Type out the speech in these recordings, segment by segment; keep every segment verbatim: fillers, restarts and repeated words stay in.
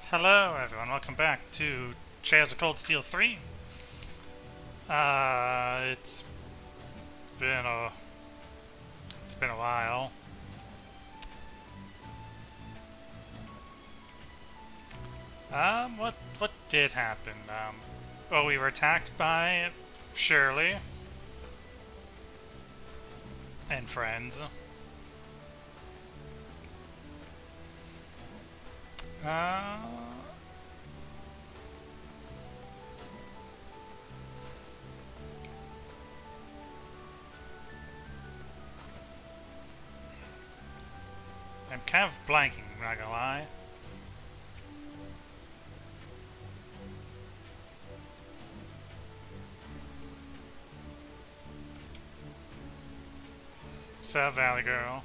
Hello everyone, welcome back to Trails of Cold Steel three. Uh, it's been a it's been a while. Um, what what did happen? Um, well, we were attacked by Shirley and friends. Uh, I'm kind of blanking, I'm not gonna lie. Sup, Valley Girl?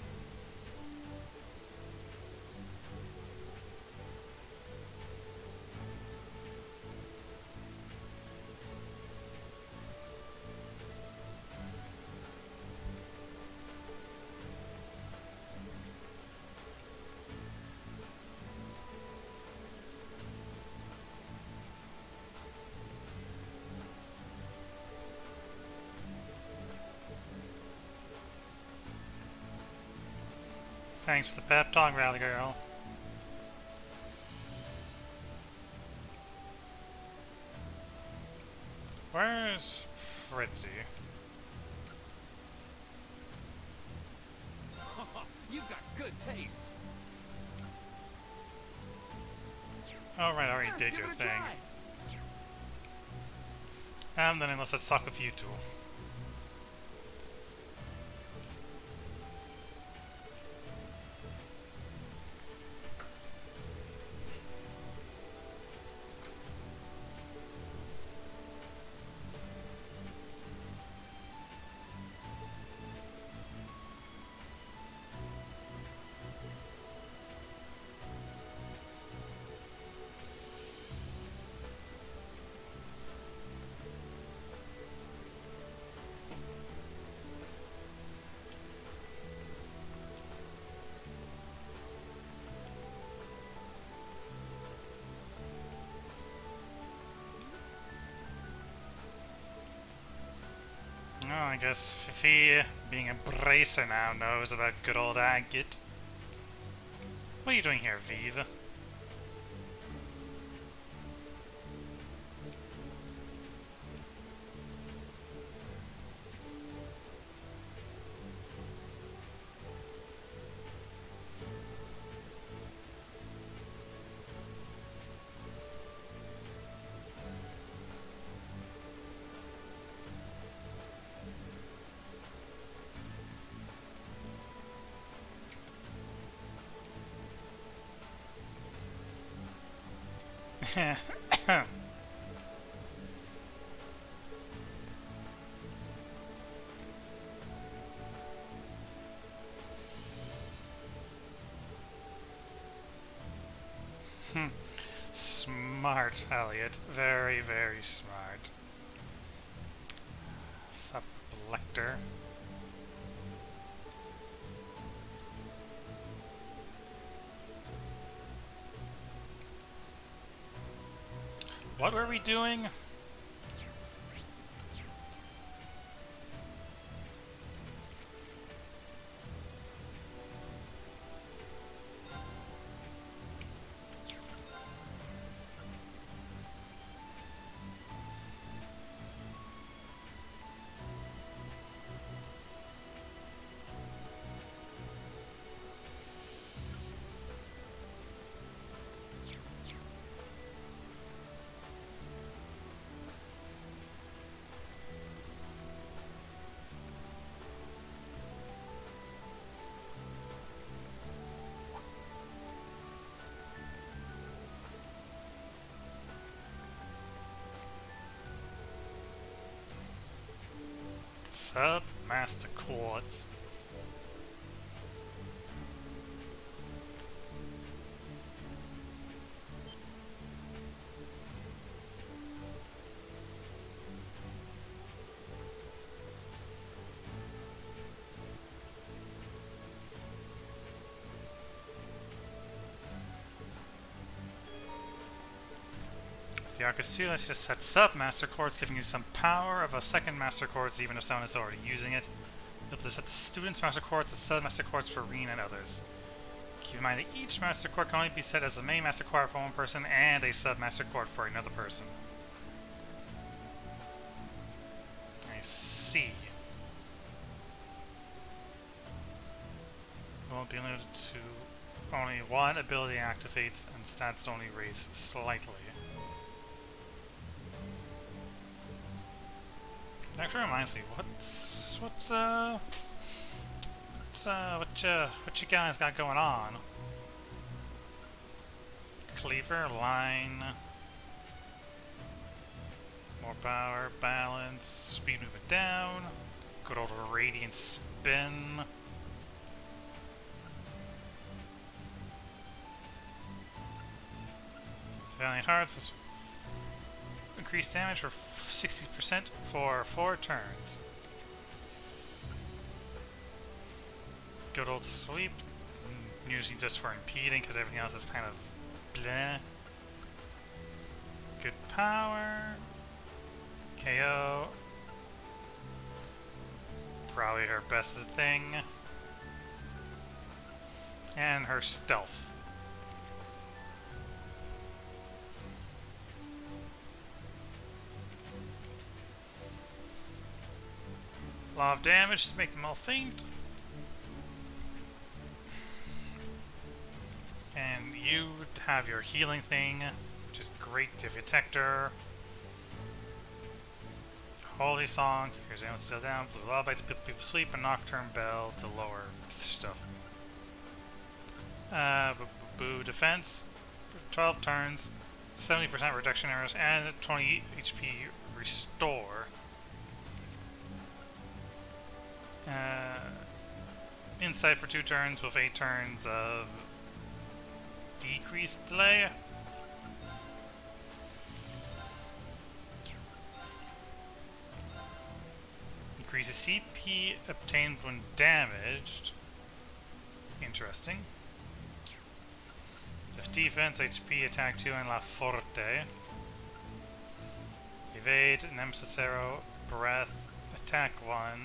Thanks for the pep talk, Valley Girl. Where's Fritzy? You've got good taste. Oh right, I already did Give your it a thing. try. Um, then unless let's talk with you two. Oh, I guess Fifi, being a bracer now, knows about good old Agate. What are you doing here, Vive? Smart, Elliot. Very, very smart. Sup, Lecter. What were we doing? Sup, Master Quartz. The Arcus two lets you just set sub Master Quartz, giving you some power of a second Master Quartz even if someone is already using it. You'll be able to set the student's Master Quartz as sub Master Quartz for Reen and others. Keep in mind that each Master Quartz can only be set as a main Master Quartz for one person and a sub Master Quartz for another person. I see. Won't be limited to only one ability activates and stats only raise slightly. Actually reminds me, what's what's uh what's uh what you what you guys got going on? Cleaver, line, more power, balance, speed movement down, good old radiant spin. Valiant Hearts is increased damage for sixty percent for four turns. Good old sweep, usually just for impeding because everything else is kind of bleh. Good power, K O, probably her best thing, and her stealth. Law of damage to make them all faint. And you have your healing thing, which is great. You have your Tector. Holy Song, here's Anyone Still Down, Blue Lullaby to put people to sleep, and Nocturne Bell to lower stuff. Uh, Boo Defense, twelve turns, seventy percent reduction errors, and twenty H P restore. Uh, Insight for two turns with eight turns of decreased delay. Increases C P obtained when damaged. Interesting. If defense, H P, attack two, and La Forte. Evade, Nemesis Arrow, Breath, attack one.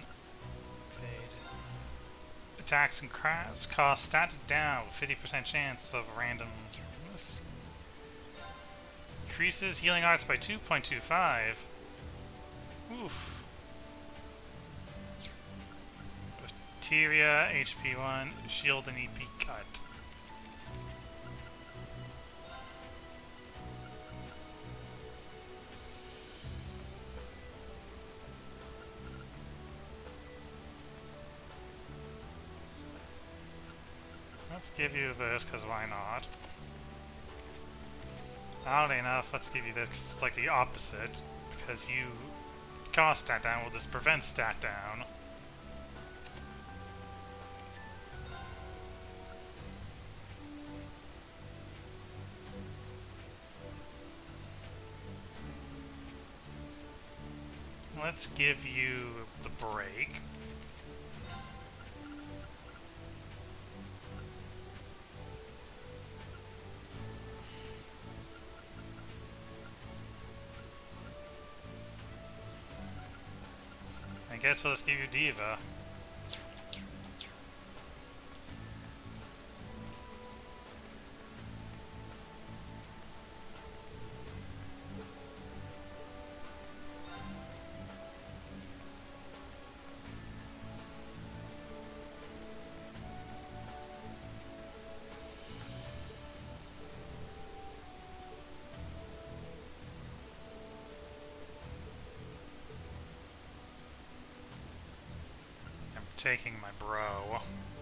Attacks and crafts cost statted down with fifty percent chance of randomness. Increases healing arts by two point two five. Oof. Bacteria, H P one, shield and E P cut. Let's give you this, because why not? Oddly enough, let's give you this, 'cause it's like the opposite. Because you cost stat down, well, this prevents stat down. Let's give you the break. I guess we'll just give you Diva. Taking my bro.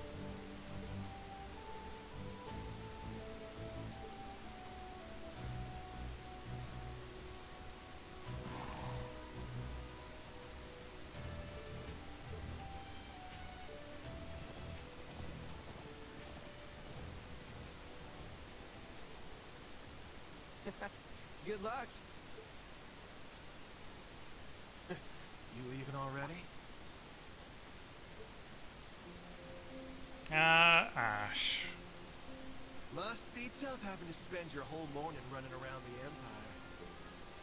Good luck. You leaving already? Uh, Ash. Must be tough having to spend your whole morning running around the Empire.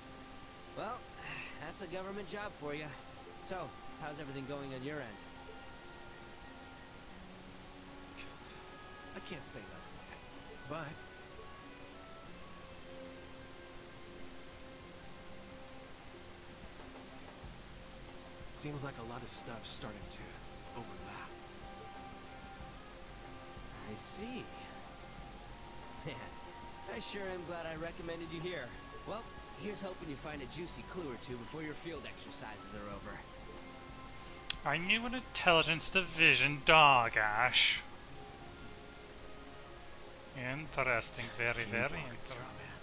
Well, that's a government job for you. So, how's everything going on your end? I can't say nothing yet, but... seems like a lot of stuff's starting to overlap. I see. Man, I sure am glad I recommended you here. Well, here's hoping you find a juicy clue or two before your field exercises are over. Are you an intelligence division dog, Ash? Interesting, very, very interesting.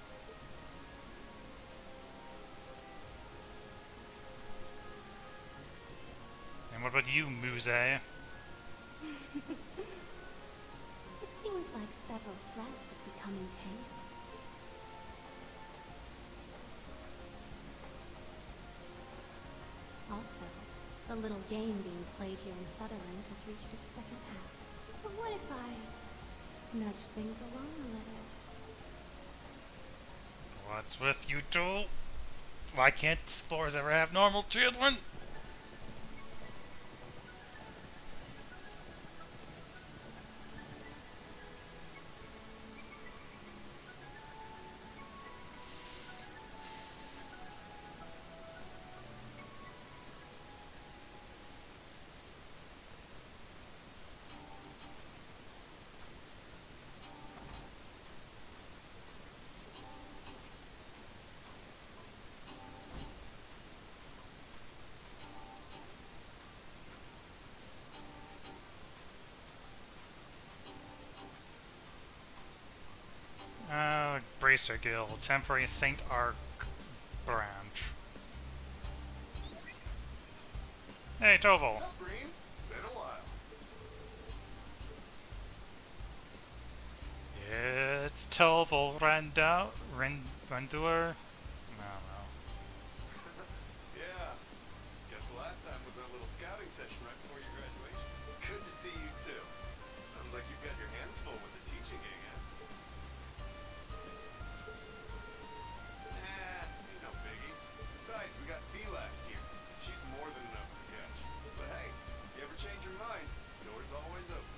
And what about you, Muse? It seems like several threads have become entangled. Also, the little game being played here in Sutherland has reached its second act. But what if I nudge things along a little? What's with you two? Why can't explorers ever have normal children? Uh, Bracer Guild, temporary Saint Arc branch. Hey, Toval. What's up, Green? Been a while. It's Toval Randau, Rand, Randur. I don't know. Yeah. Guess the last time was our little scouting session right before your graduation. Good to see you too. Sounds like you've got your hands full with the teaching gig, huh? Nah, ain't no biggie. Besides, we got Fee last year. She's more than enough to catch. But hey, if you ever change your mind, door's always open.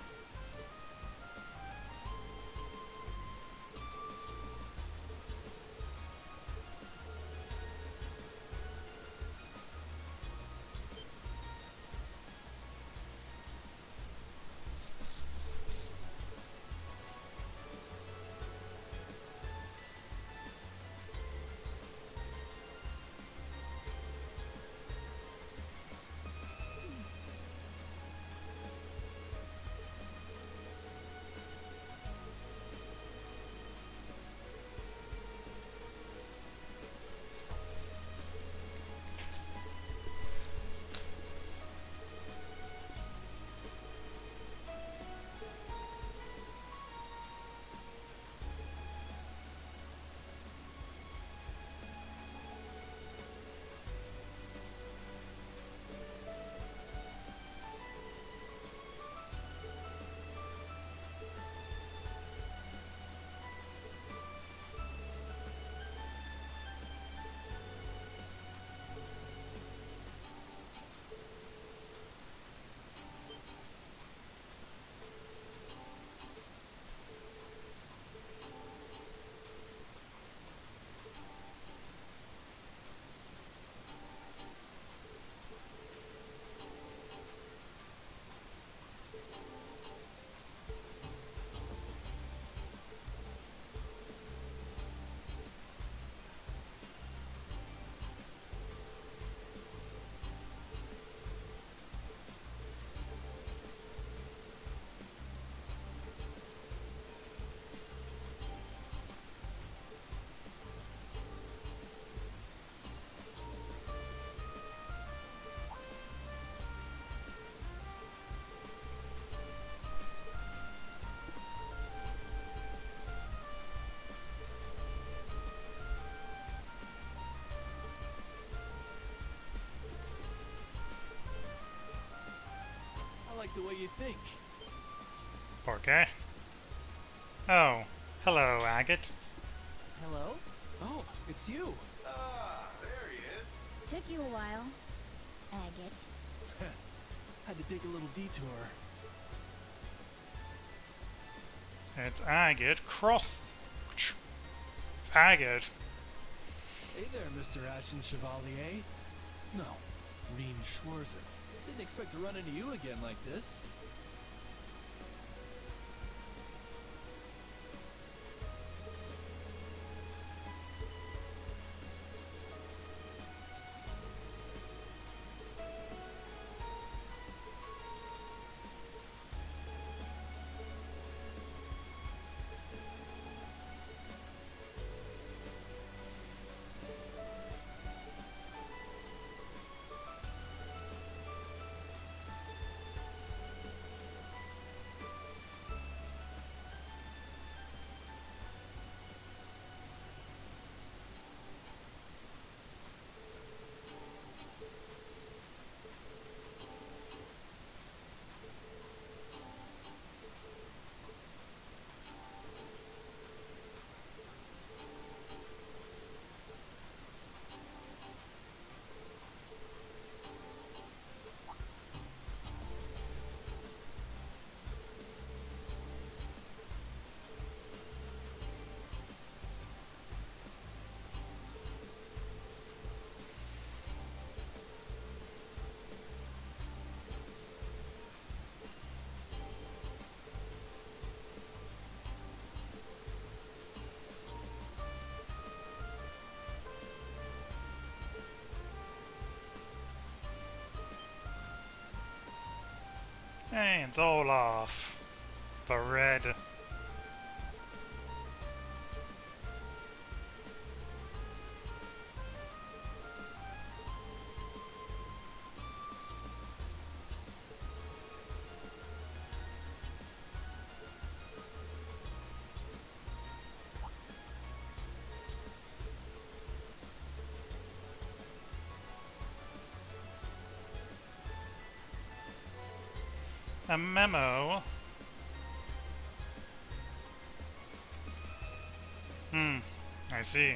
Like the way you think. Poor guy. Oh, hello, Agate. Hello? Oh, it's you. Ah, there Took you a while, Agate. Had to take a little detour. It's Agate Cross. Agate. Hey there, Mister Ashen Chevalier. No, Reen Schwarzer. Didn't expect to run into you again like this. Hey, it's Olaf. The Red. A memo. Hmm, I see.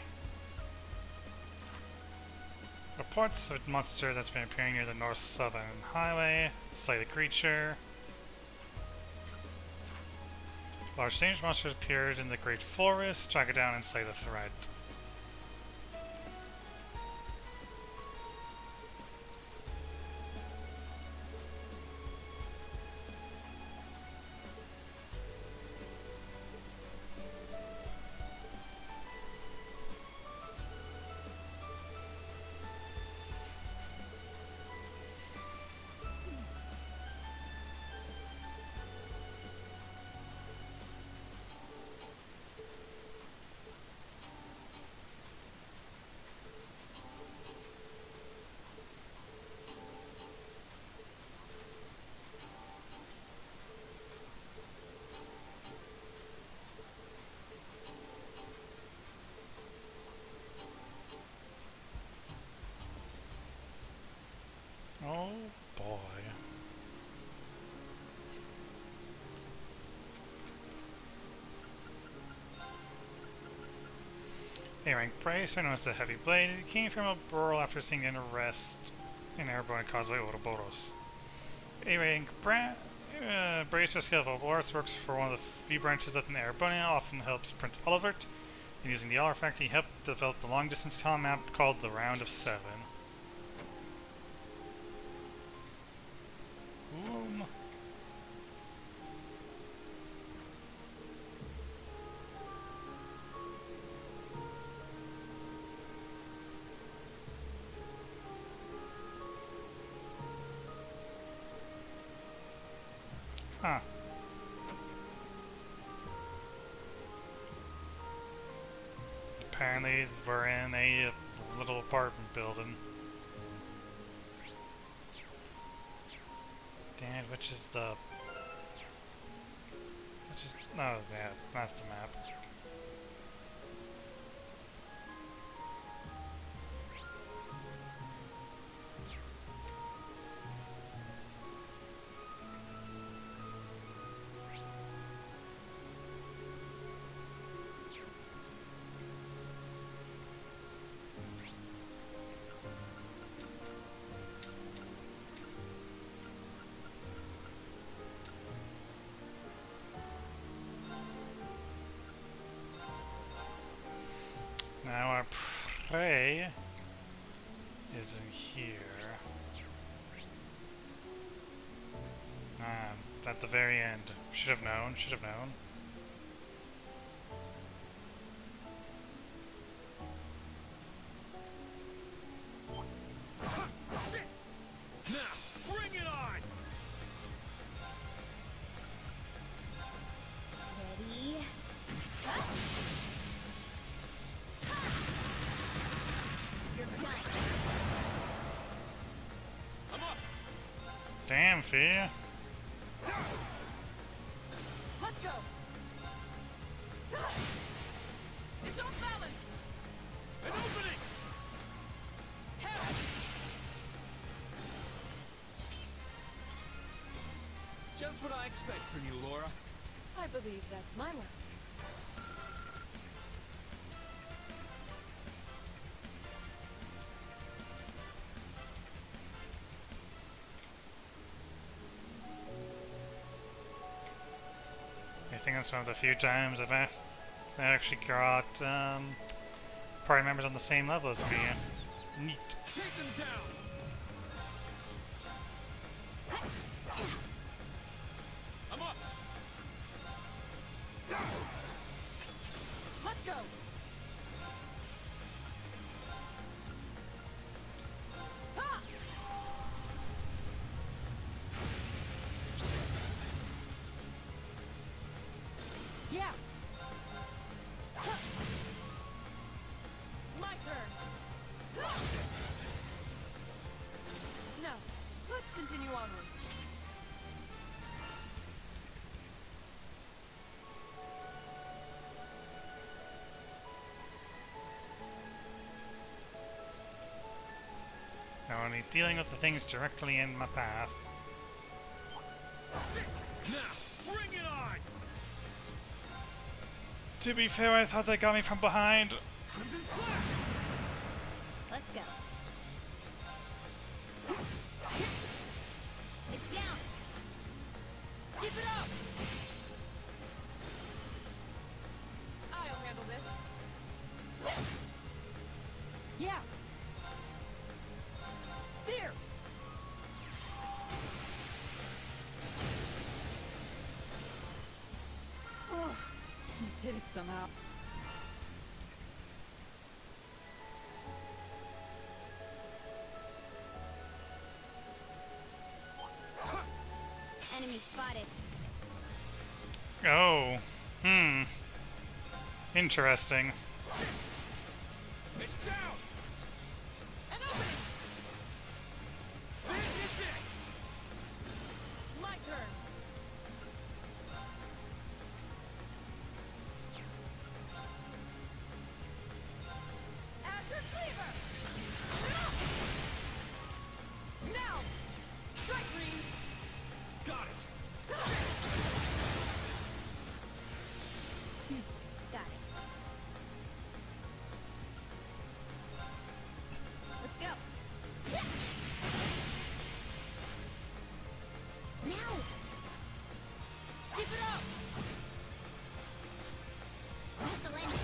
Reports of a monster that's been appearing near the north-southern highway. Slay the creature. Large dangerous monsters appeared in the Great Forest. Track it down and slay the threat. Oh boy. A-rank Bracer, known as the Heavy Blade, it came from a burrow after seeing an arrest in airborne caused by Ouroboros. A-rank Bra uh, Bracer skill of Ouroboros works for one of the few branches that in Airbonia often helps Prince Olivert. In using the artifact, he helped develop the long-distance tele map called the Round of Seven. Boom. Huh. Apparently we're in a little apartment building. Damn, which is the... Which is... No, yeah, that's the map. Now our prey is in here. Ah, it's at the very end. Should have known, should have known. Now, bring it on! Ready? You're done. I'm up! Damn, Fee. Let's go. It's off balance. An opening! Help. Just what I expect from you, Laura. I believe that's my luck. I think that's one of the few times I've a- I actually got um, party members on the same level as me. Neat. Take them down! I'm up! Let's go. Ha! Yeah. My turn. No. Let's continue onward. Now only dealing with the things directly in my path. Now, bring it on! To be fair, I thought they got me from behind. Crimson Slash! Let's go. It's down. Keep it up. I'll handle this. Yeah. There. Oh, we did it somehow. Enemy spotted. Oh. Hmm. Interesting. It's down! An opening. This is it! My turn. Azure Cleaver. Now. Strike green. Got it! Got it. Let's go. Now. Keep it up. Missile in.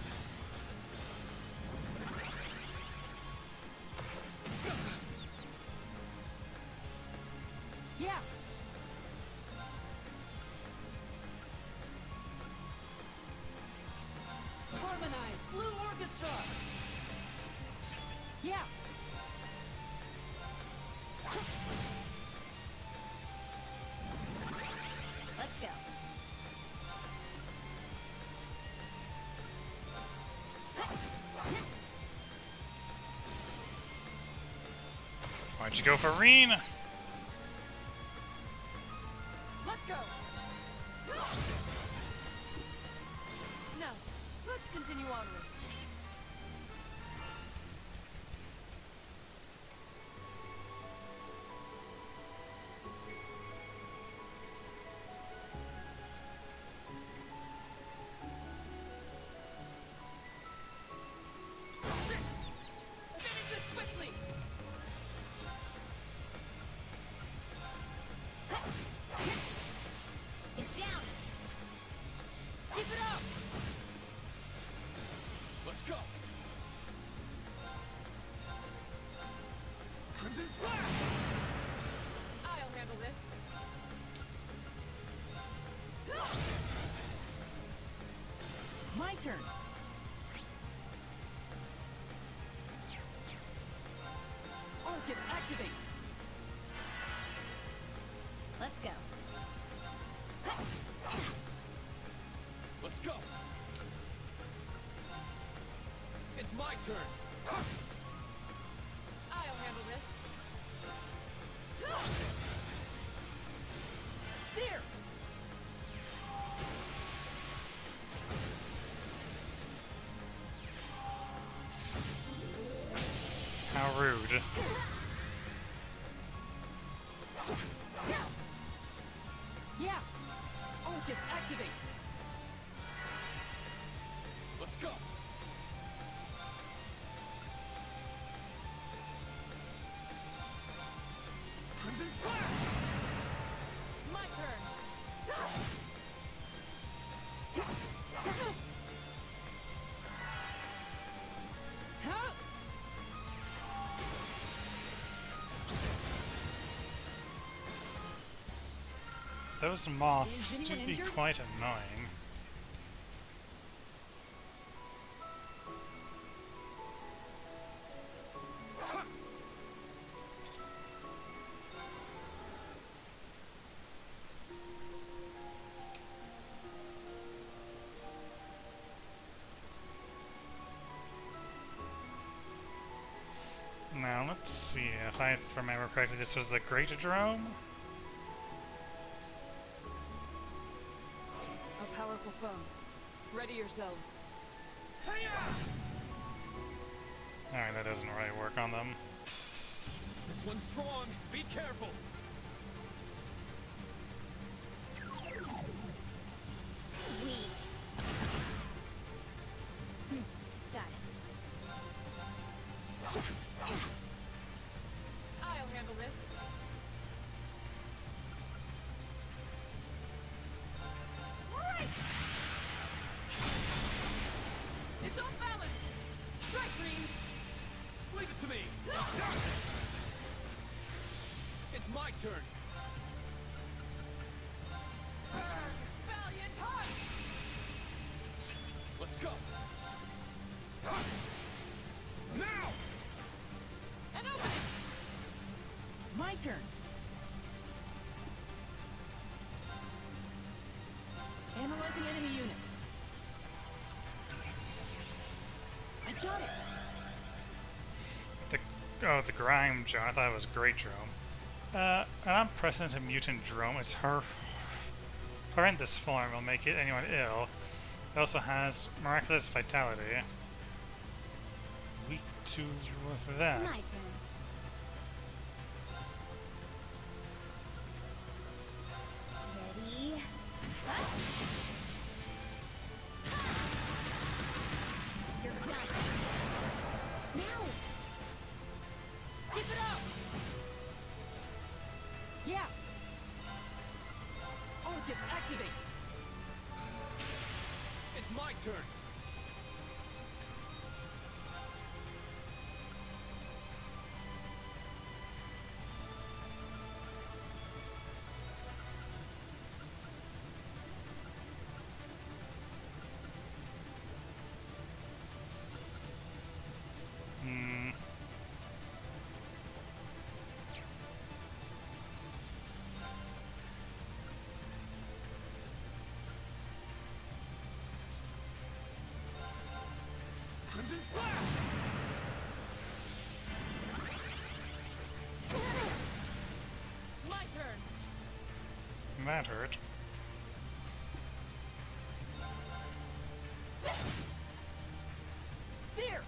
Yeah. Harmonize Blue Orchestra. Yeah. Let's go. Why'd you go for Reen? Let's go. Now, let's continue onward. Finish this quickly. It's down. Keep it up. Let's My turn. Arcus, activate. Let's go. Let's go. It's my turn. I'll handle this. There. How rude. Yeah. Arcus, activate. Let's go. Crimson Slash! My turn. Huh? Those moths Is do anyone be injured? quite annoying. Now, let's see if I remember correctly. This was the Greatodrome? A powerful foe. Ready yourselves. Alright, that doesn't really work on them. This one's strong. Be careful. Weak. Hmm, got it. I'll handle this. Right. It's off balance. Strike, Green. Leave it to me. It's my turn. Valiant heart. Let's go. Now! An opening. My turn. Analyzing enemy unit. I got it. The oh, the Grime Drone. I thought it was Great Drone. Uh, an unprecedented mutant drone. Its her horrendous form will make it anyone ill. It also has miraculous vitality. Weak to that. My turn. Ready? You're done. Now! Keep it up. Yeah. Arcus, activate. It's my turn. Hmm. Crimson Slash! My turn. That hurt. There.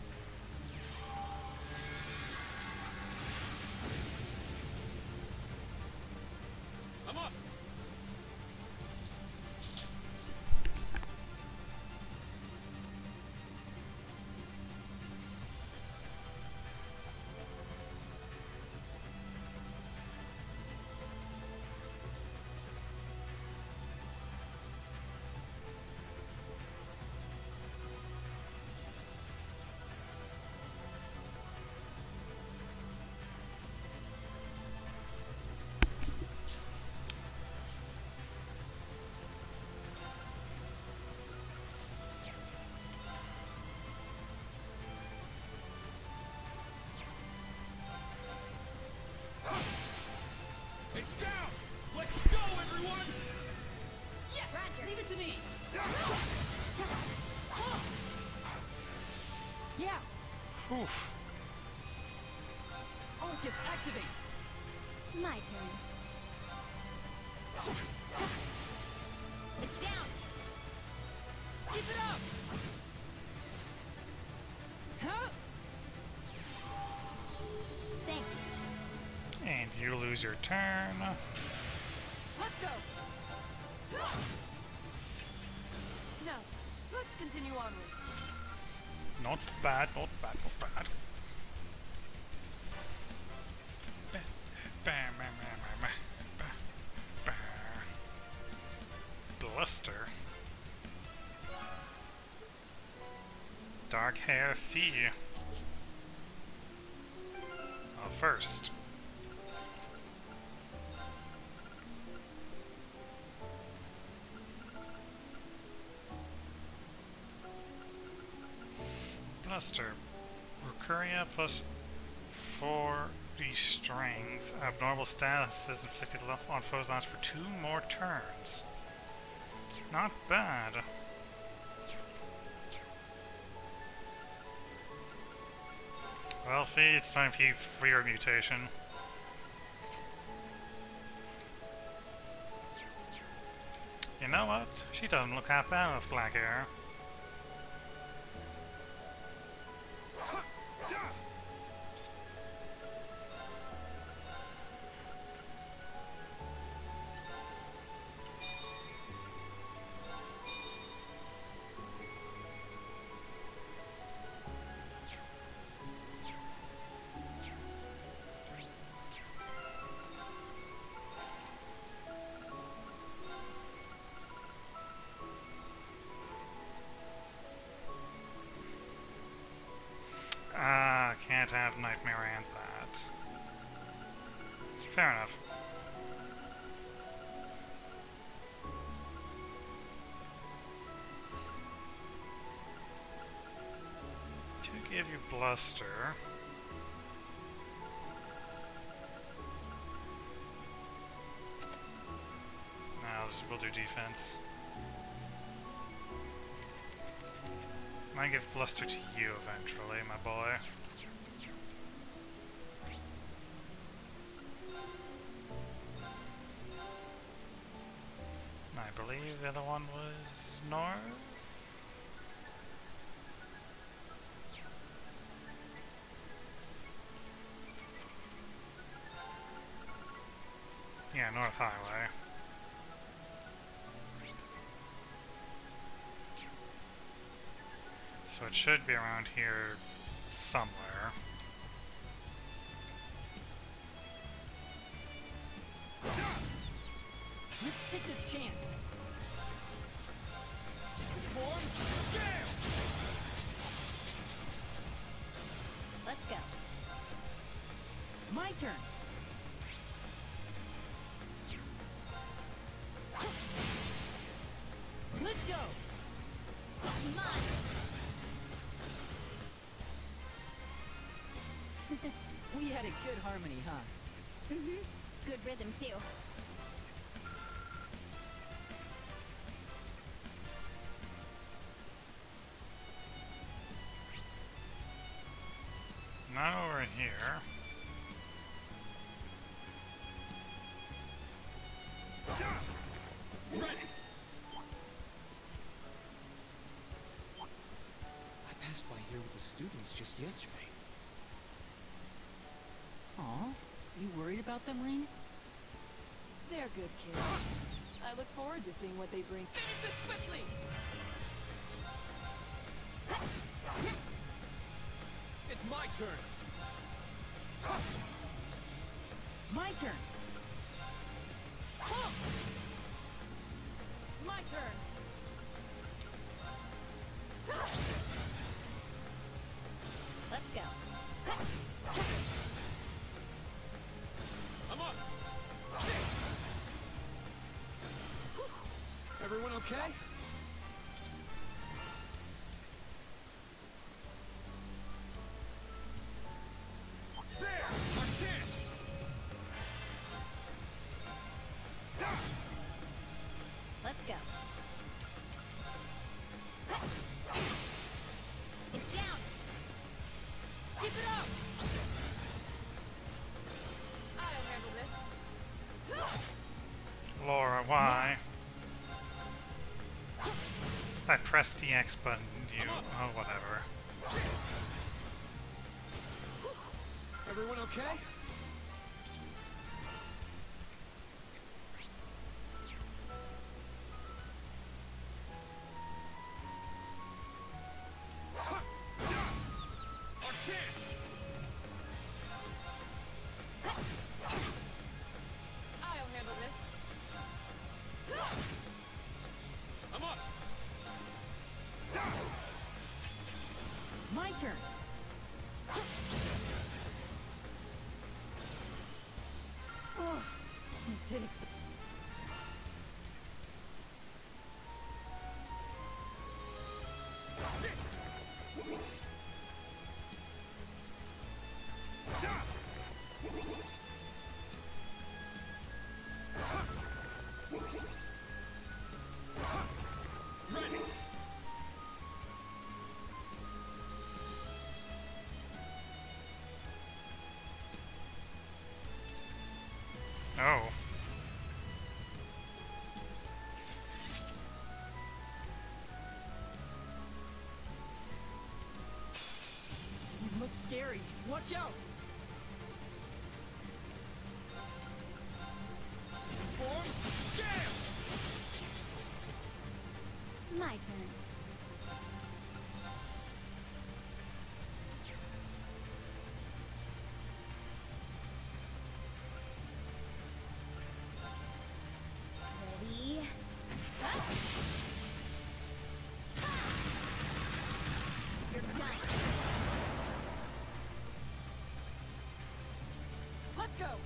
I'm up! Yeah! Oof. Arcus, activate! My turn. It's down. Keep it up! Huh? Thanks. And you lose your turn. Let's go! No, let's continue onward. Not bad, not bad, not bad. Ba- ba- ma- ma- ma- ma- ba- ba. Bluster. Dark hair fee. Oh, first. Bluster. Rucuria plus four d strength. Abnormal status is inflicted on foes last for two more turns. Not bad. Well, Fee, it's time for you for your mutation. You know what? She doesn't look half bad with black hair. Ah, can't have Nightmare and that. Fair enough. To give you Bluster. Now we'll do defense. Might give Bluster to you eventually, my boy. I believe the other one was north? Yeah, North Highway. So it should be around here somewhere. Let's take this chance. Let's go. My turn. Let's go. Mine. We had a good harmony, huh? Mm-hmm. Good rhythm, too. Now we're here. I passed by here with the students just yesterday. Aw, you worried about them, Ring? They're good kids. I look forward to seeing what they bring. Finish this quickly! It's my turn! My turn! My turn! Let's go. I'm up! Everyone okay? There! Our chance! Let's go. It's down. press the X button, you... oh, whatever. Everyone okay? I'll handle this. I'm up. My turn. Oh, it did it. So Oh. it looks scary. Watch out. Form. Jam. My turn. Ready? You're done. Let's go.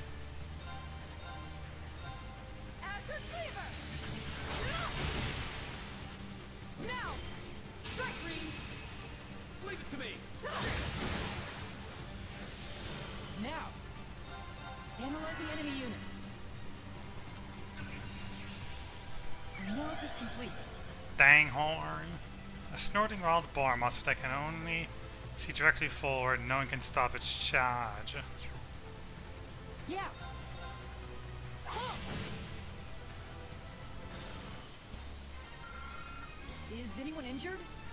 Azure Cleaver. Now, strike green. Leave it to me. Now, analyzing enemy unit. Analysis complete. Danghorn. A snorting wild boar monster that can only see directly forward, no one can stop its charge. Yeah. Is anyone injured?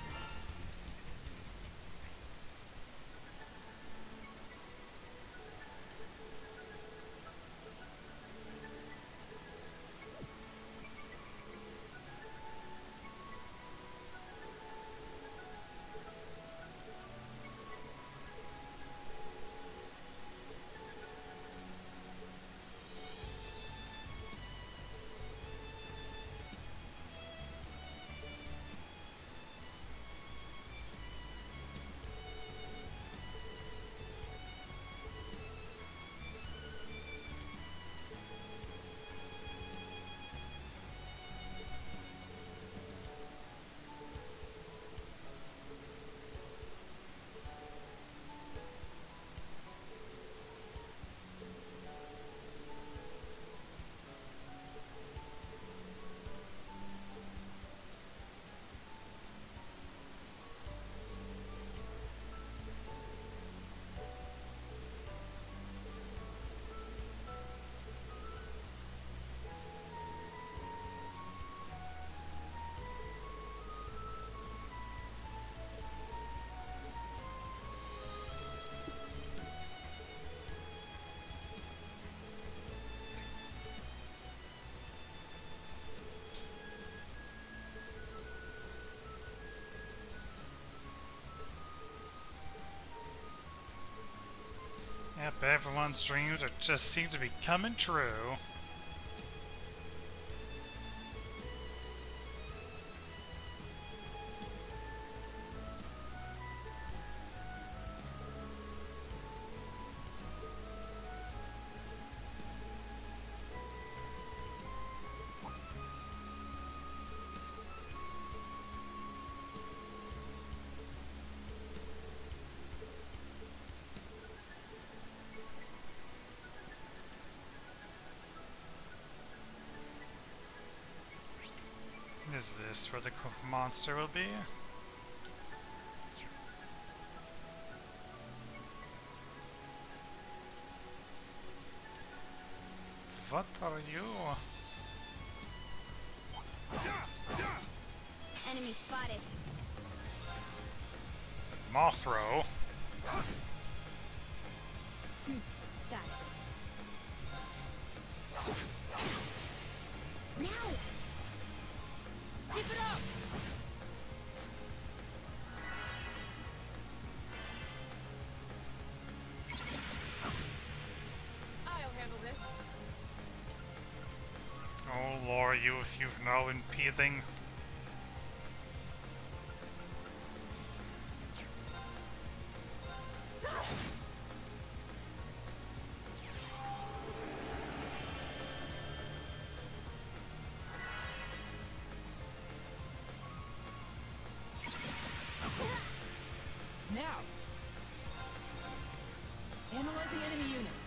Yep, everyone's dreams are just seem to be coming true. Is this where the monster will be? What are you? Enemy spotted. Noted. Mothro. Got it. Now! Keep it up! I'll handle this. Oh, Lord, youth, you've no impeding. Now! Analyzing enemy unit.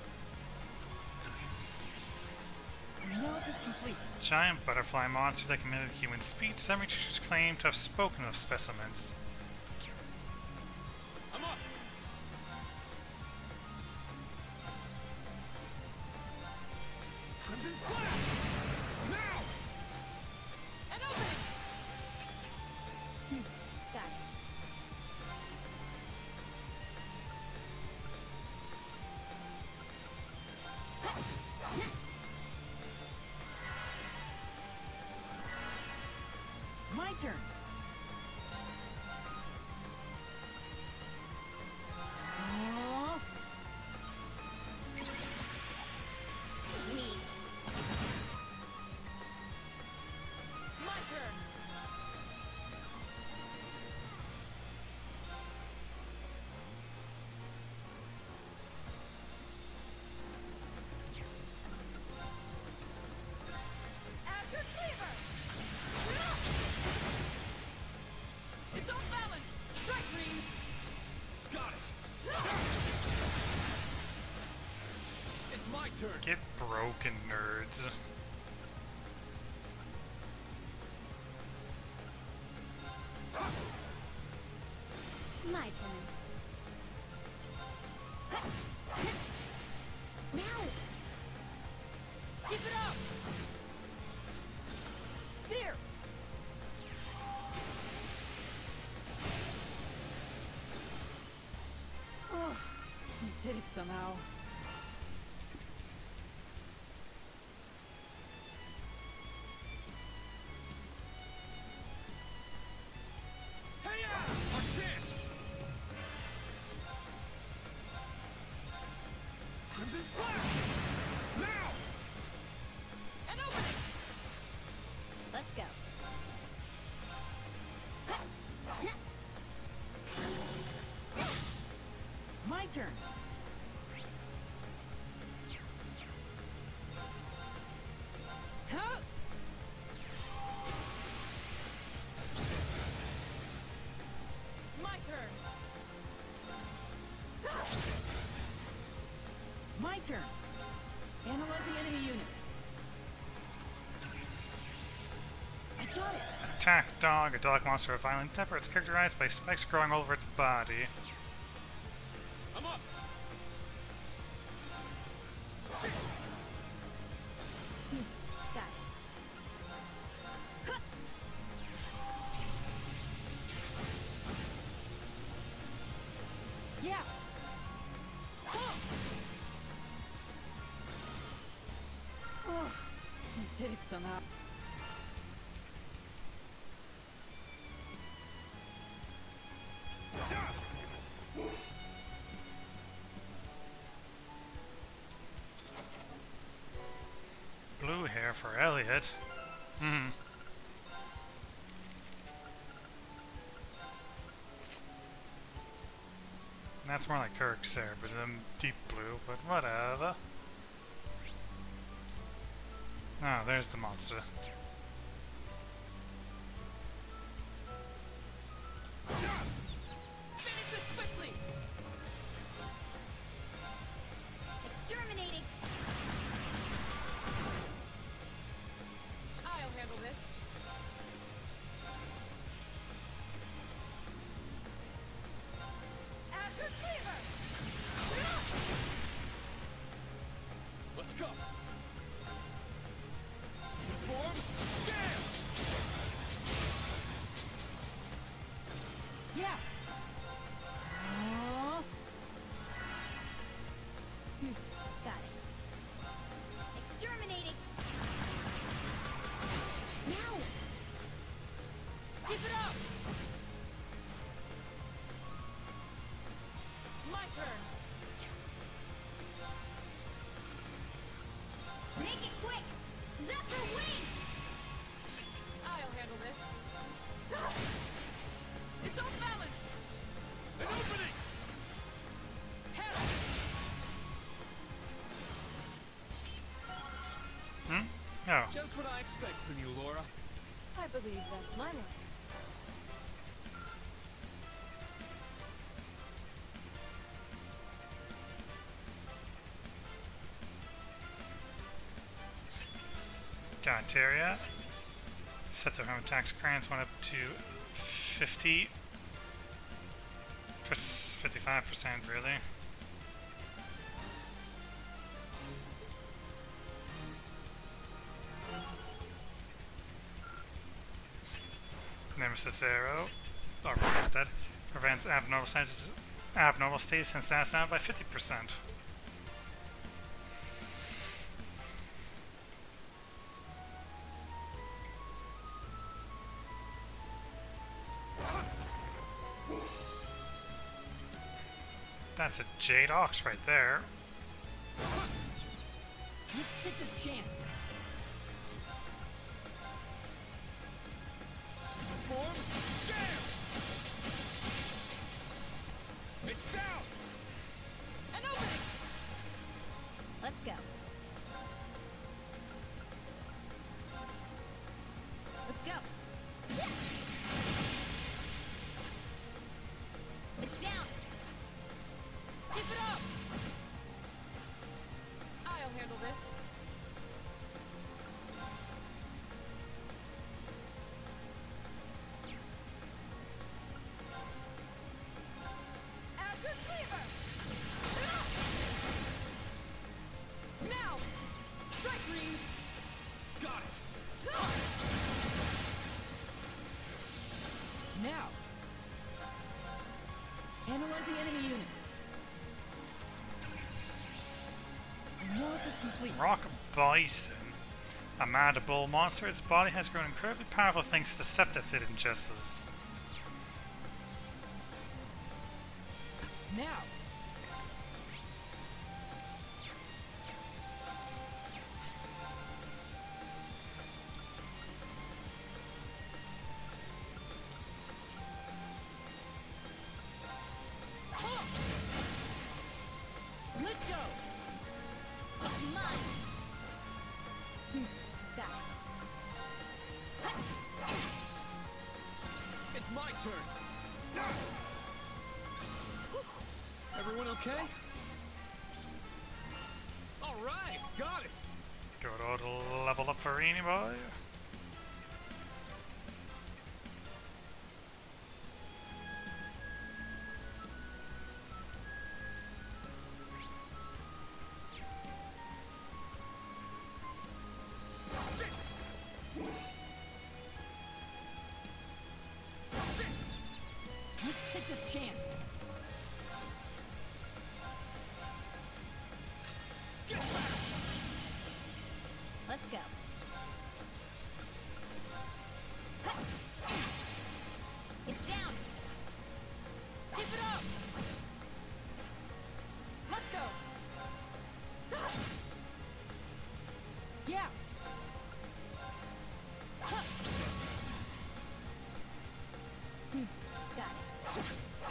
Analysis complete. Giant butterfly monster that can mimic human speech. Some researchers claim to have spoken of specimens. I'm up. Crimson Slash! Now! An opening! Got it. My turn. Oh, Me. my turn. Azure Cleaver! It's off balance! Strike green! Got it! It's my turn! Get broken, nerds. My turn. Now! Keep it up! There! Oh, we did it somehow. Hey, yeah! Our chance! Crimson Slash! Now! An opening! Let's go. My turn. Huh? My turn. My turn. Analyzing enemy unit. I got it. Attack dog, a dog monster of violent temper. It's characterized by spikes growing all over its body. I'm up. Got it. Yeah. Oh, we did it somehow. Blue hair for Elliot. Hmm. That's more like Kirk's hair, but um, deep blue, but whatever. Oh, there's the monster. Finish this quickly. Exterminating. I'll handle this. Azure Cleaver! Let's go! Speed form! Yeah. Uh, Got it. Exterminating. Now. keep it up. My turn. Make it quick. Zephyr wing. I'll handle this. It's off balance. An opening! Hell. Hmm? Oh. Just what I expect from you, Laura. I believe that's my line. Gontaria. Sets of home attacks grants went up to fifty. fifty-five percent, really. Nemesis Arrow, or dead, prevents abnormal states, abnormal states and stats down by fifty percent. That's a Jade Ox right there. Let's take this chance. Form, jam! It's down! An opening. Let's go. Let's go. It's down. Keep it up. I'll handle this. Acid cleaver. Now, strike green. Got it. Now. Analyzing enemy unit. Analysis complete. Rock Bison. A mad bull monster, its body has grown incredibly powerful thanks to the septith it ingests. Now. Let's go. It's mine. Got it. It's my turn. Everyone okay? All right, got it. Good old level up for Rini boy. Let's take this chance. Let's go. It's down. Keep it up. Let's go. Yeah. Got it.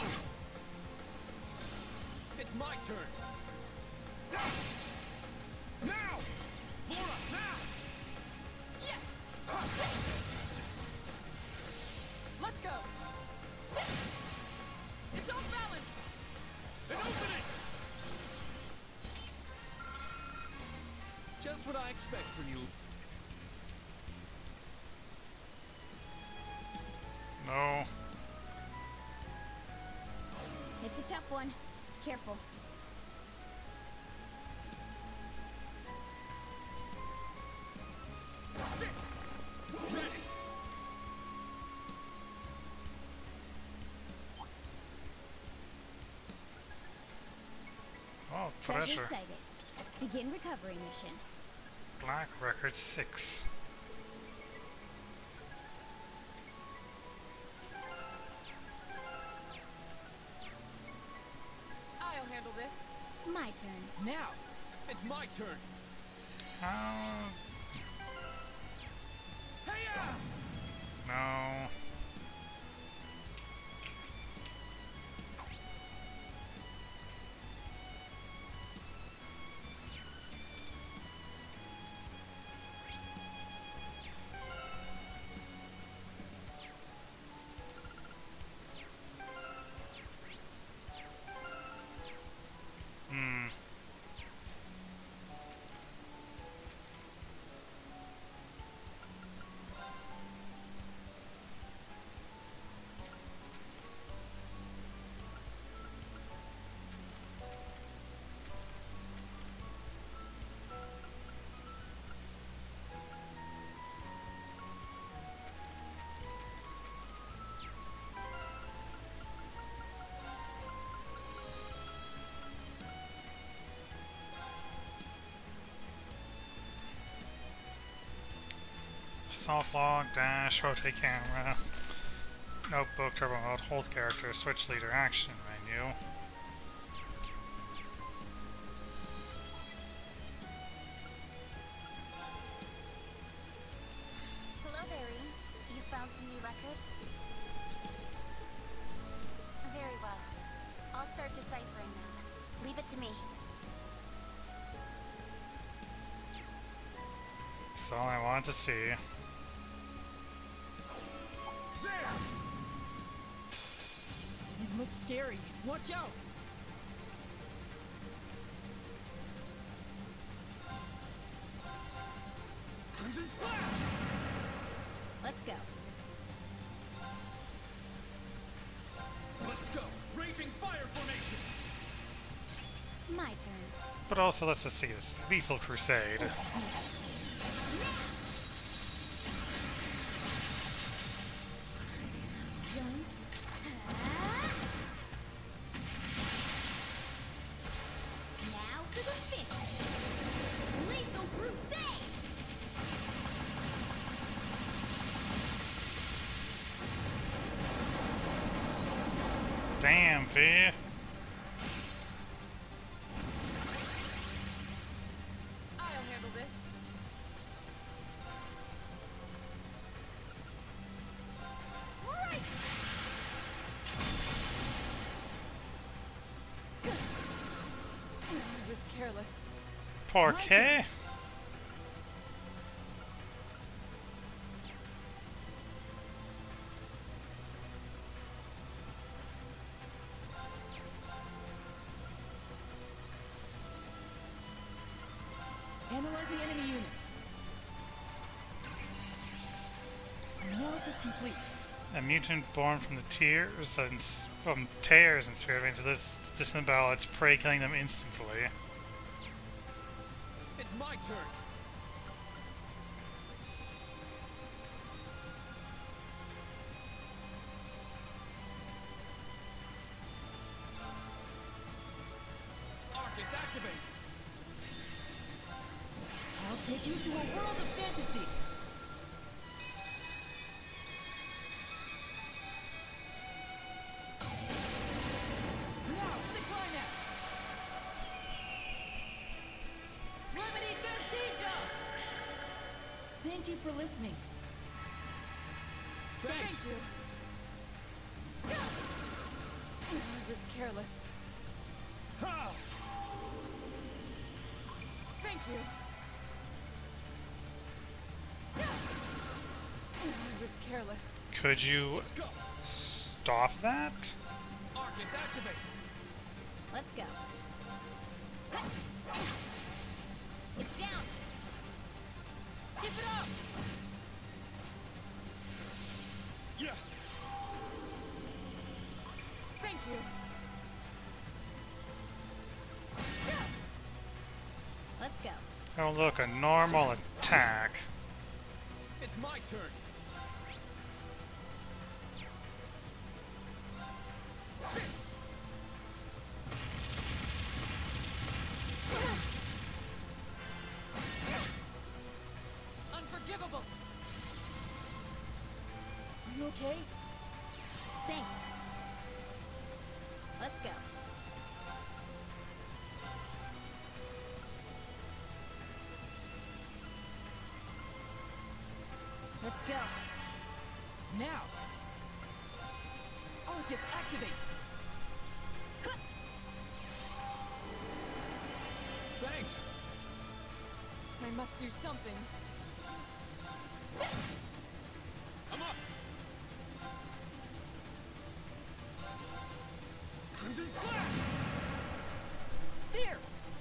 It's my turn. Now! Laura, now! Yes. Let's go. It's off balance. An opening! Just what I expect from you. No. It's a tough one. Careful. Ready! Treasure Treasure. sighted. Begin recovery mission. Black Record six. I'll handle this. My turn. Now, it's my turn. How? No. Hmm. Salt log, dash, rotate camera, notebook, turbo mode, hold character, switch leader, action menu. Hello there, Rean. You found some new records? Very well. I'll start deciphering them. Leave it to me. That's all I wanted to see. It looks scary. Watch out! Crimson Slash! Let's go. Let's go! Raging Fire Formation! My turn. But also, let's just see this Lethal Crusade. Now for the finish. Lethal Crusade! Damn, V. I'll handle this. Right! I was careless. Poor K. Analyzing enemy unit. Analysis complete. A mutant born from the tears and s- from tears and spirit veins lives disembowel its prey, killing them instantly. It's my turn. Arcus, activate. I'll take you to a world of fantasy. Now for the climax. Remedy Fantasia! Thank you for listening. Thank you. I was careless. How? Thank you. I was careless. Could you Let's go. stop that? Arcus, activate. Let's go. It's down. Keep it up. Yeah. Thank you. Let's go. Oh look, a normal attack. It's my turn. Let's go. Let's go. Now! Arcus, activate! Thanks. I must do something. I'm up. Crimson Slash! There!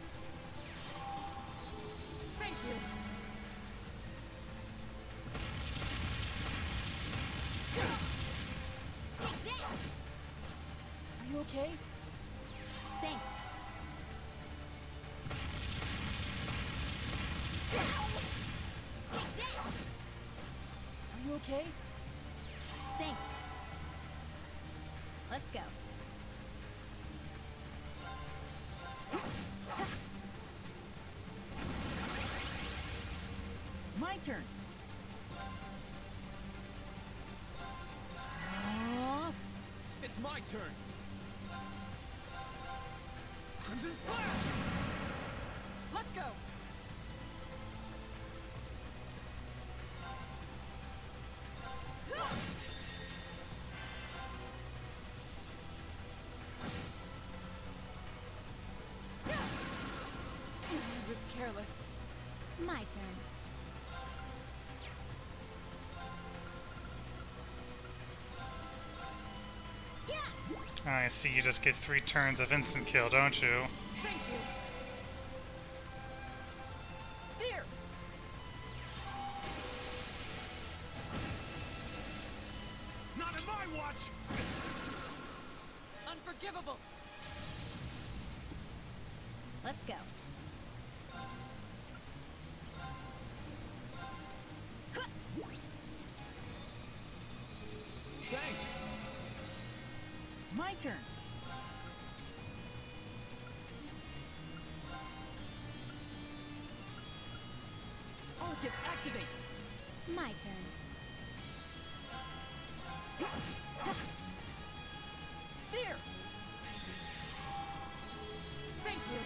Thank you. Take this! Are you okay? Thanks. Take this! Are you okay? Thanks. Let's go. My turn. Uh, It's my turn. Crimson Slash! Let's go. I was careless. My turn. I see you just get three turns of instant kill, don't you? Thank you. there! Not in my watch! Unforgivable. Let's go. Thanks. My turn. Arcus, activate! My turn. There! Thank you.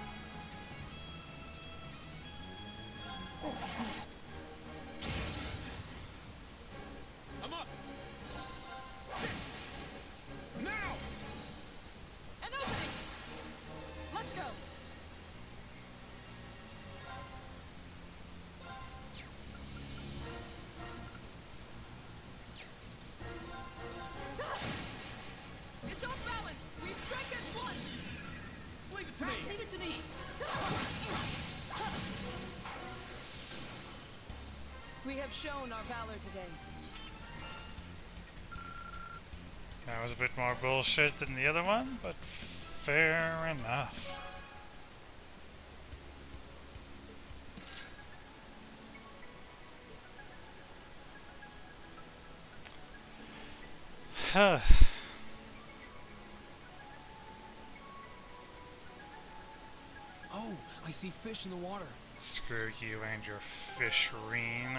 I'm up. Now! An opening. Let's go. It's off balance. We strike as one. Leave it to me. Leave it to me! We have shown our valor today. That was a bit more bullshit than the other one, but fair enough. Huh. Oh, I see fish in the water. Screw you and your fisherine.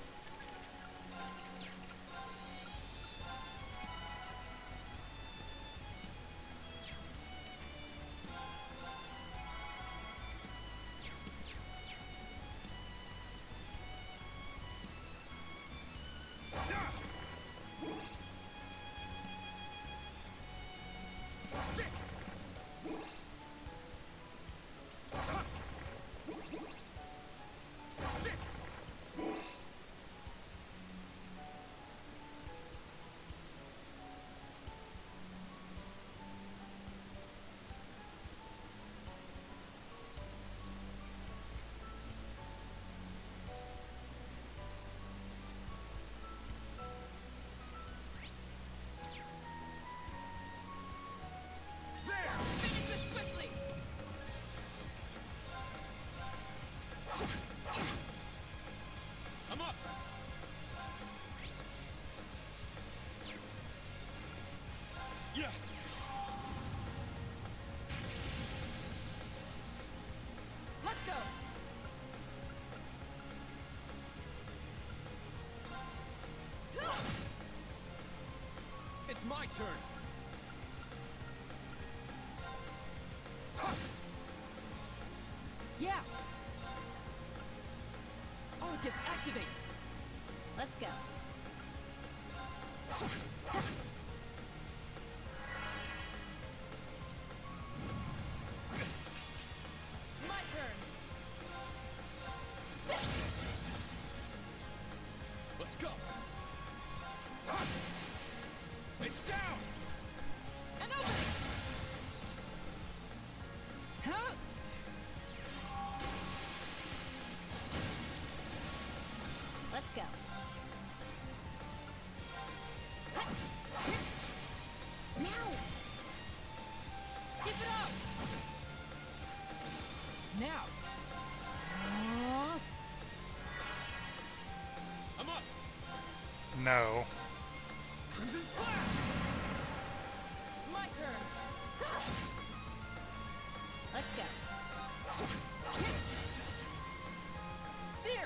Finish this swiftly. I'm up. Yeah. Let's go. It's my turn. Yeah! Arcus, activate! Let's go. My turn! Let's go. It's down. An opening! Huh? Let's go. Now! Keep it up! Now! Uh, I'm up. No. Crimson Slash. my turn! Let's go. There!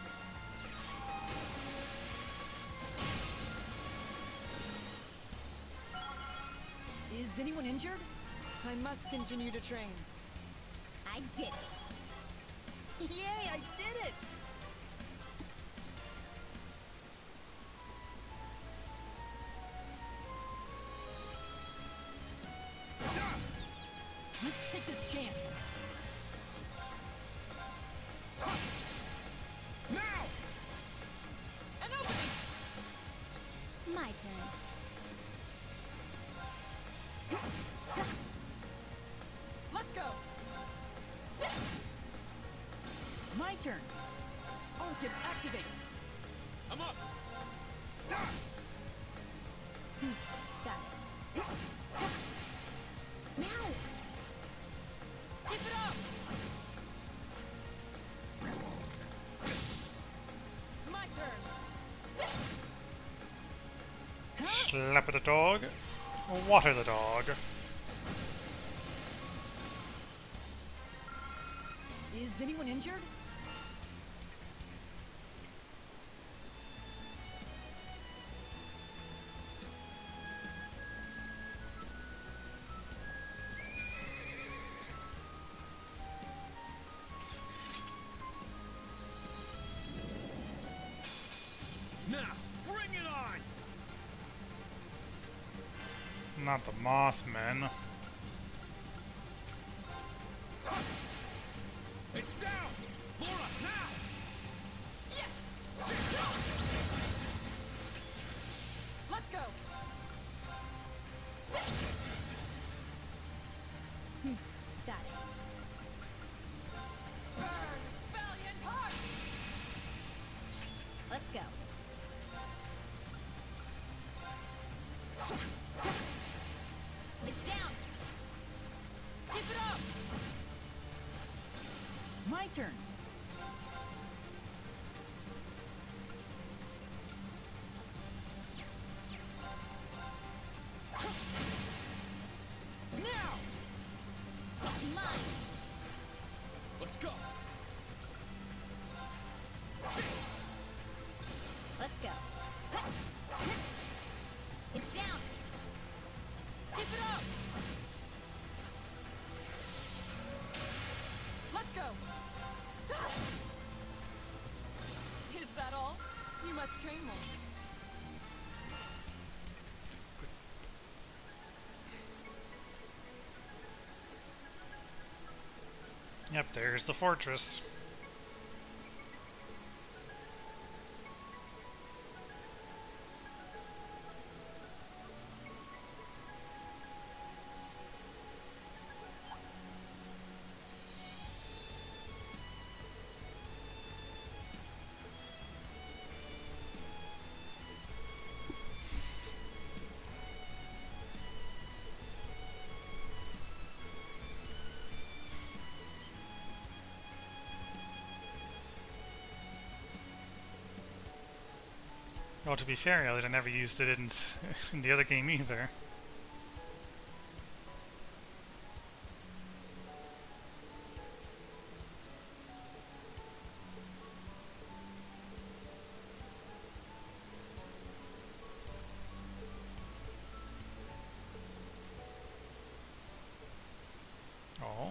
Is anyone injured? I must continue to train. I did it. Yay, I did it! Let's take this chance. Now. An opening! My turn. Let's go! My turn. Arcus, activate. I'm up. Got it. Now! Keep it up! My turn. Slap at the dog. Water the dog. Is anyone injured? Now, bring it on. Not the Mothman. It's down. Laura, now. Yes! Let's go! Got it. Burn, valiant heart! Let's go. It's down. Keep it up! My turn. Now! It's mine. Let's go. Let's go. It's down. Keep it up! Let's go! Is that all? You must train more. Yep, there's the fortress. Well, to be fair, I never used it in, in the other game either. Oh.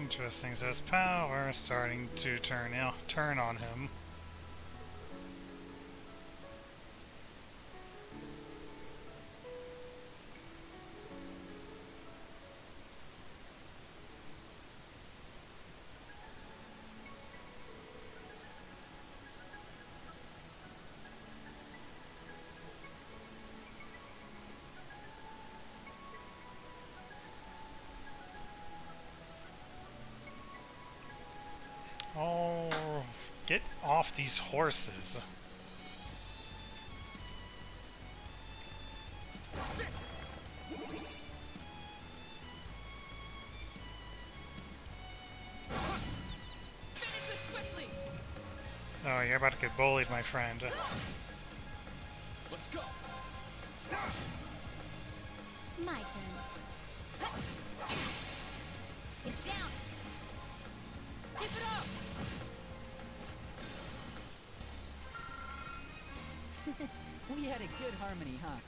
Interesting. So his power is starting to turn il turn on him. Oh, get off these horses. Oh, you're about to get bullied, my friend. Let's go. My turn. It's down. Keep it up. We had a good harmony, huh?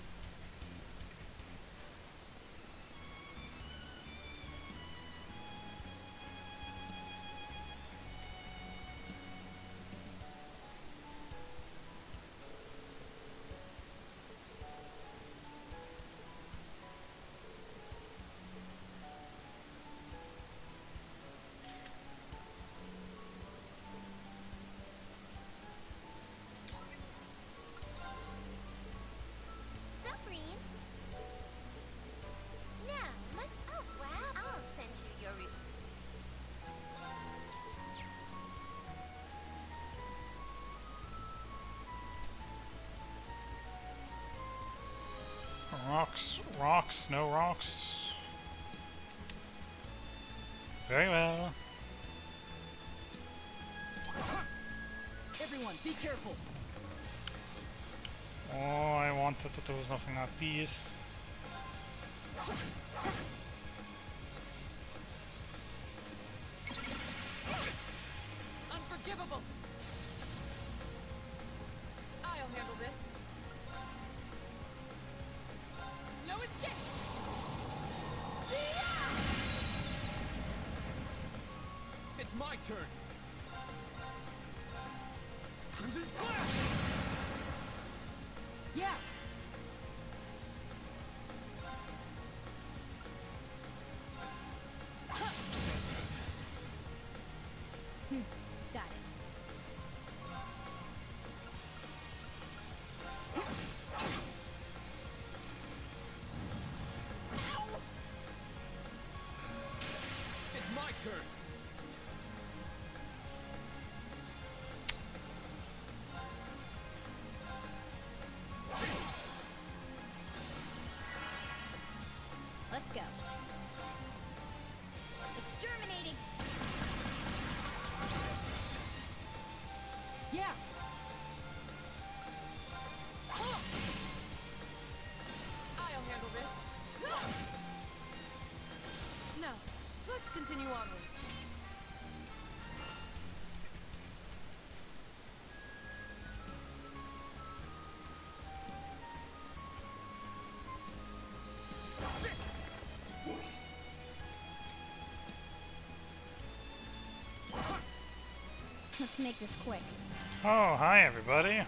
Supreme. Now, let oh wow, I'll send you your re Rocks, rocks, no rocks. Very well. Everyone, be careful. Oh, I wanted that there was nothing like these. Unforgivable. I'll handle this. No escape. It's my turn. Crimson Slash! Yeah. got it. It's my turn. Let's go. Exterminating. Yeah. I'll handle this. Now, let's continue onward. Let's make this quick. Oh, hi everybody.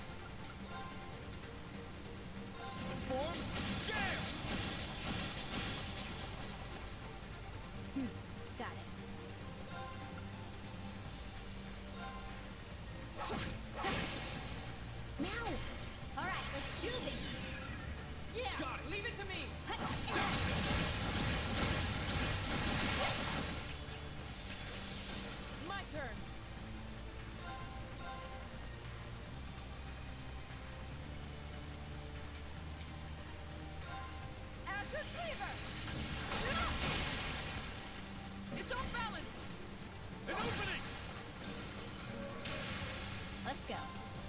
Form. Jam! Got it. Now! Alright, let's do this! Yeah, Got it. leave it to me. My turn. Azure Cleaver. It's off balance. An opening! Let's go.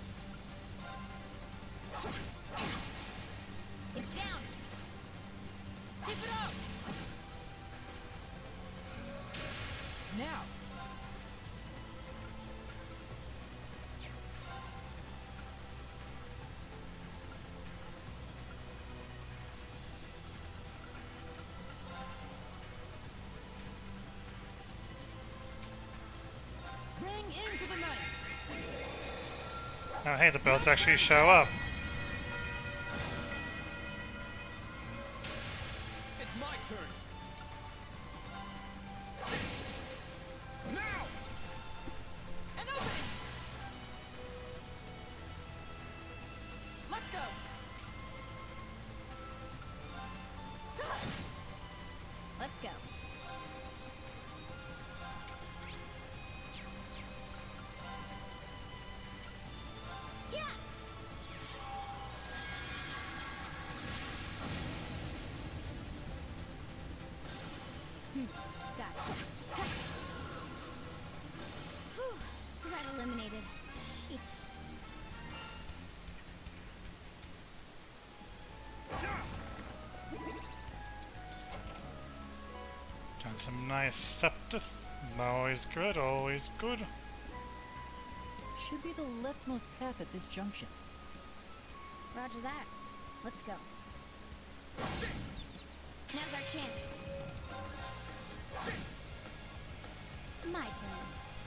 It's down! Keep it up. Now. Falling into the night. Oh, hey, the bells actually show up. It's my turn. Now! An opening! Let's go! Let's go. Yeah! Hmm, gotcha. Whew, threat eliminated. Sheesh. Got some nice septith. Always good, always good. Should be the leftmost path at this junction. Roger that. Let's go. Now's our chance. My turn.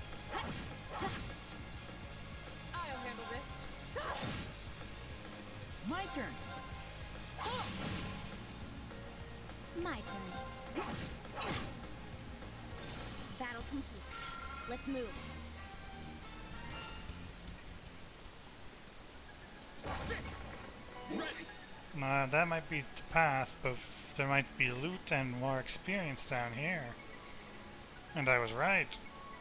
I'll handle this. My turn. My turn. Battle complete. Let's move. Uh, that might be the path, but there might be loot and more experience down here. And I was right.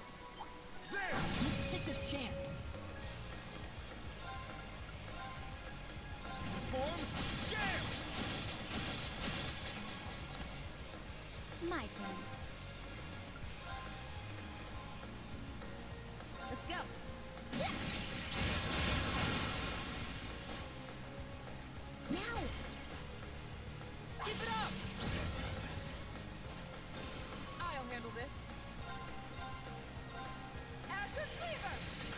Let's take this chance. My turn. Let's go. Now. Keep it up! I'll handle this. Azure Cleaver!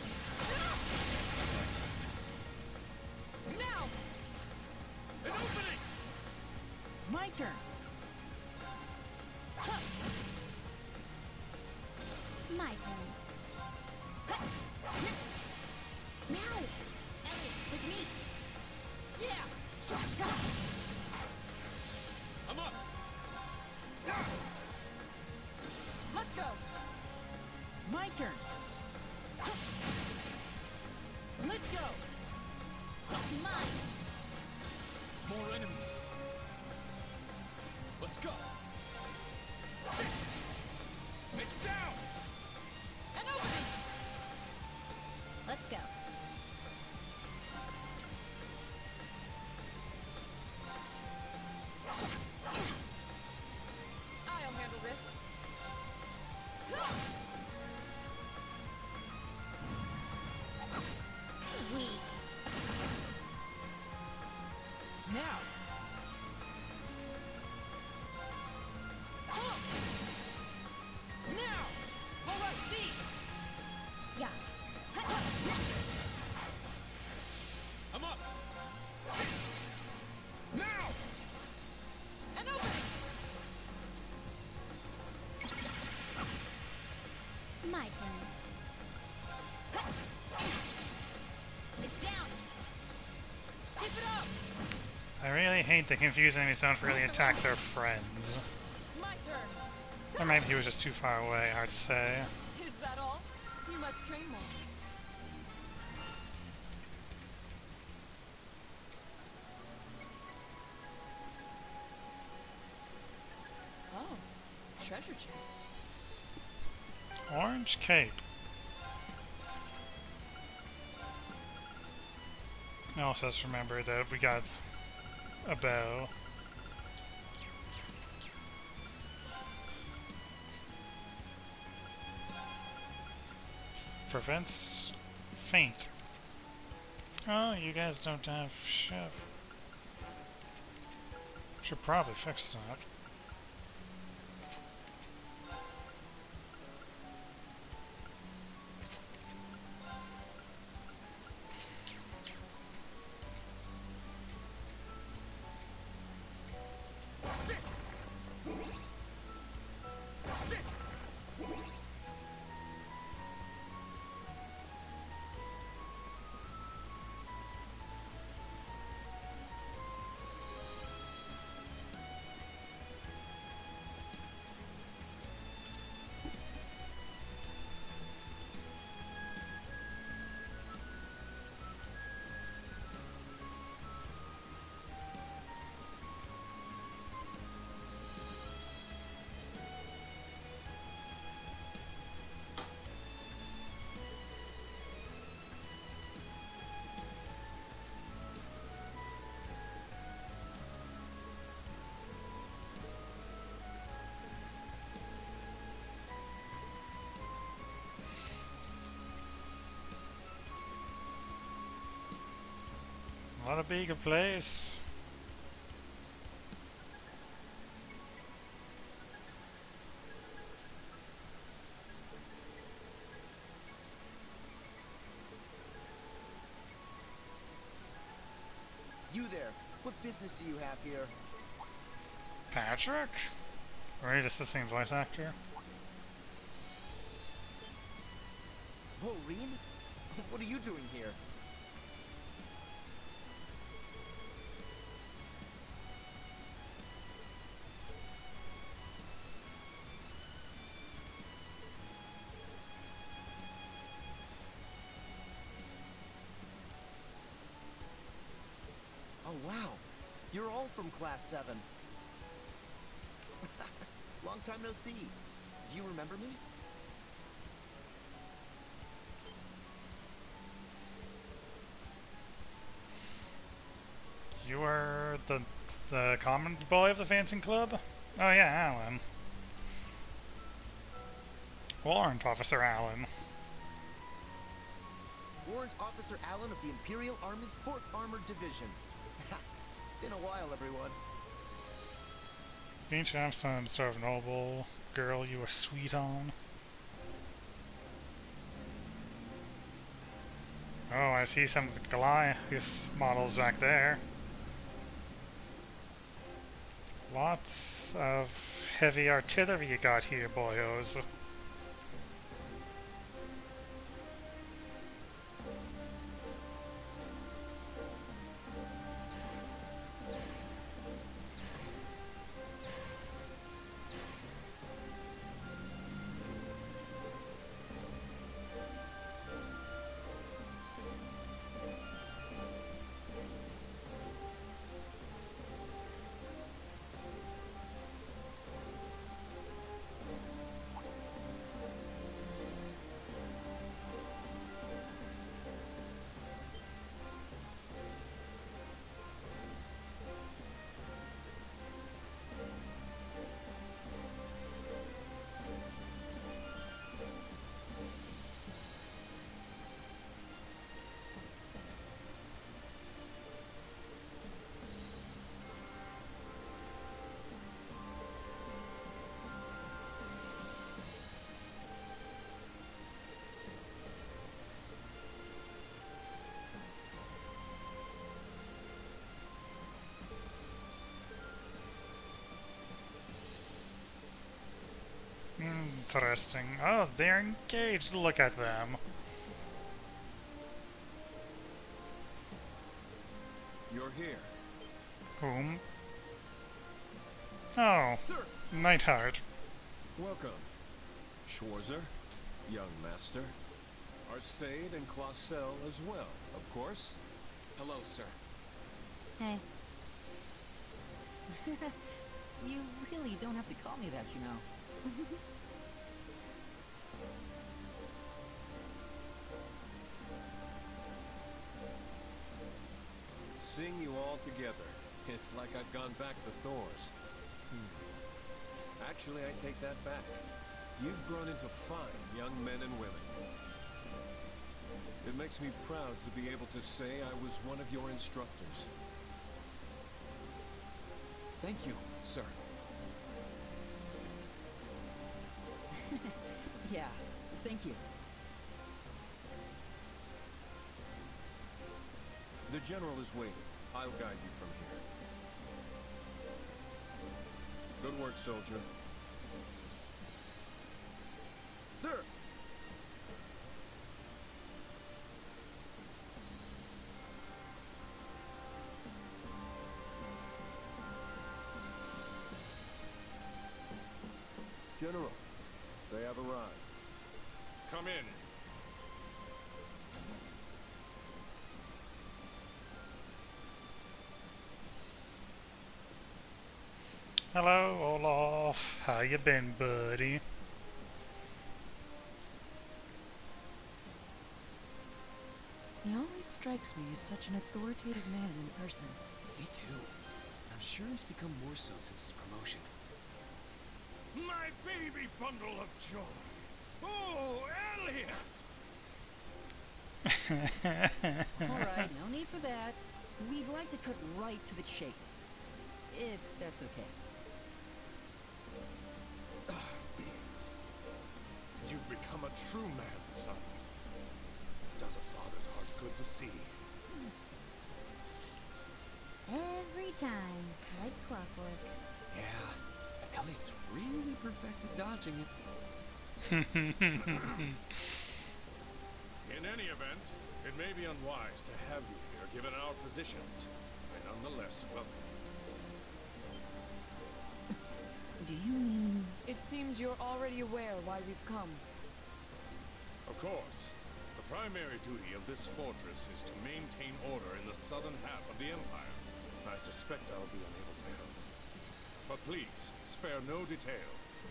Now! An opening! My turn. My turn. Now! Elliot, with me. Yeah. I'm up! Let's go! My turn. Let's go. It's mine. More enemies. Let's go. It's down! An opening! Let's go. I'll handle this. Weak. Now. Now! All right, B! Yeah. I'm up! Now! An opening! My turn. It's down. Keep it up! I really hate the confused enemies don't really attack their friends. My turn! Or maybe he was just too far away, hard to say. Is that all? You must train more. Oh, treasure chest. Orange cape. It also just remember that we got a bow. Prevents faint. Oh, you guys don't have chef. Should probably fix that. a bigger place. You there. What business do you have here? Patrick? Right, assisting voice actor. Oh, Reen? What are you doing here? Oh, wow. You're all from Class seven. Long time no see. Do you remember me? You are the the common boy of the fencing club? Oh yeah, Alan. Warrant Officer Alan. Warrant Officer Allen of the Imperial Army's fourth Armored Division. Been a while, everyone. Didn't you have some sort of noble girl you were sweet on? Oh, I see some of the Goliath models back there. Lots of heavy artillery you got here, boyos. Interesting. Oh, they're engaged. Look at them. You're here. Whom? Oh, Sir! Nightheart. Welcome. Schwarzer, young master. Arcade and Clausel as well, of course. Hello, sir. Hey. You really don't have to call me that, you know. Seeing you all together, it's like I've gone back to Thor's. Hmm. Actually, I take that back. You've grown into fine young men and women. It makes me proud to be able to say I was one of your instructors. Thank you, sir. Yeah, thank you. The general is waiting. I'll guide you from here. Good work, soldier. Sir! General, they have arrived. Come in. Hello, Olaf. How you been, buddy? He always strikes me as such an authoritative man in person. Me too. I'm sure he's become more so since his promotion. My baby bundle of joy. Oh, Elliot! Alright, no need for that. We'd like to cut right to the chase, if that's okay. You've become a true man, son. It does a father's heart good to see. Every time, like clockwork. Yeah, Elliot's really perfected dodging it. In any event, it may be unwise to have you here given our positions. I nonetheless welcome you. Do you mean... It seems you're already aware why we've come. Of course. The primary duty of this fortress is to maintain order in the southern half of the Empire. I suspect I'll be unable to help. But please, spare no detail.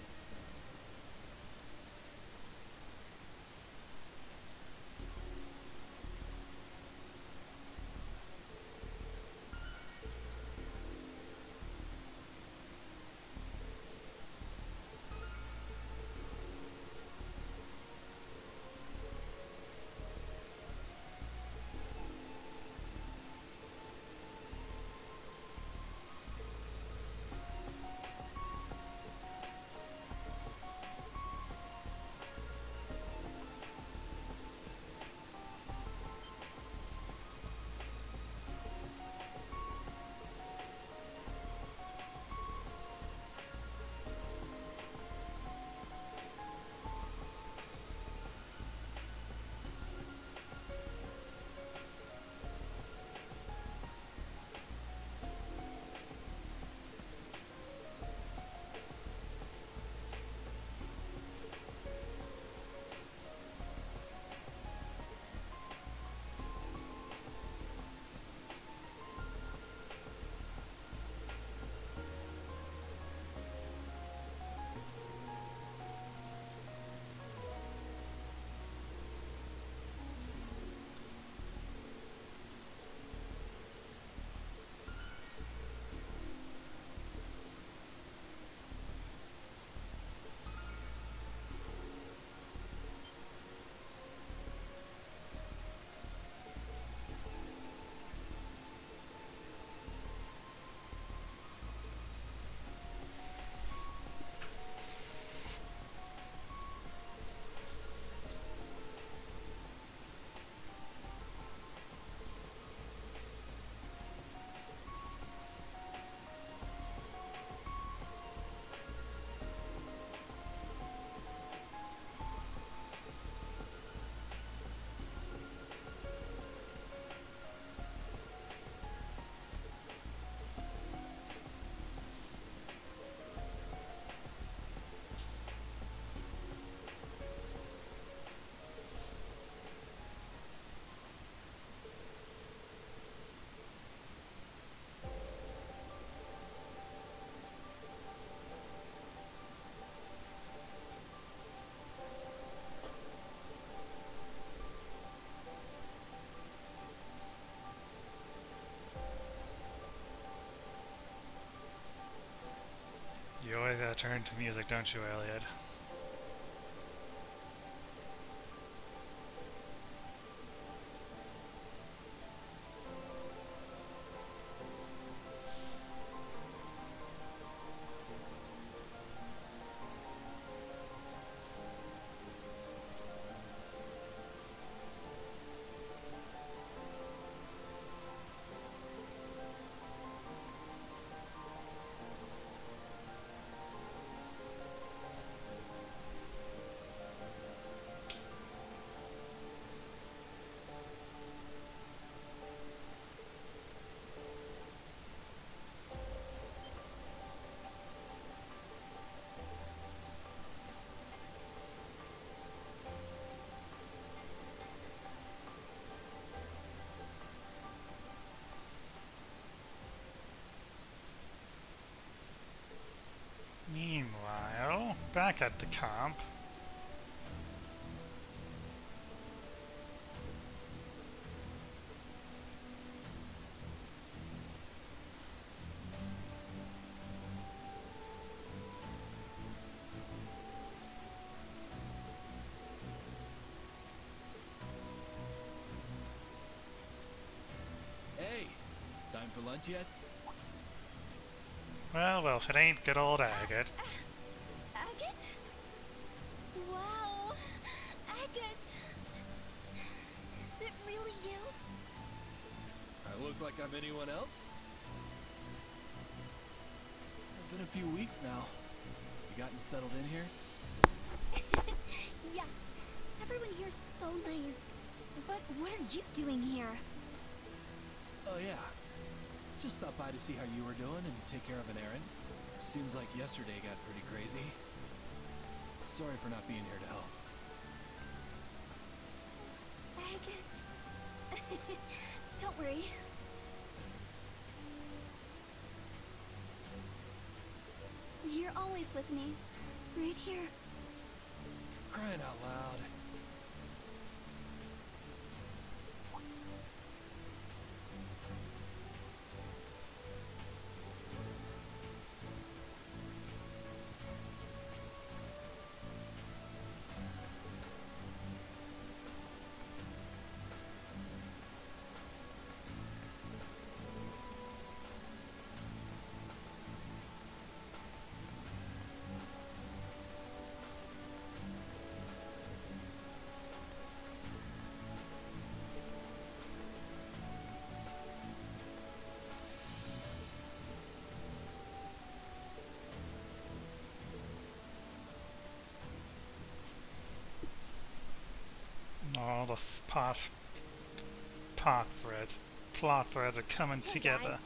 You always gotta turn to music, don't you, Elliot? Meanwhile, back at the camp. Hey, for lunch yet? Well, well, if it ain't good old Agate. Agate? Wow! Agate! Is it really you? I look like I'm anyone else? It's been a few weeks now. You gotten settled in here? Yes. Everyone here's so nice. But what are you doing here? Oh yeah. Just stopped by to see how you were doing and take care of an errand. Seems like yesterday got pretty crazy. Sorry for not being here to help. Agate. Don't worry. You're always with me. Right here. Crying out loud. All the f path, path threads, plot threads are coming Hey, together. guys.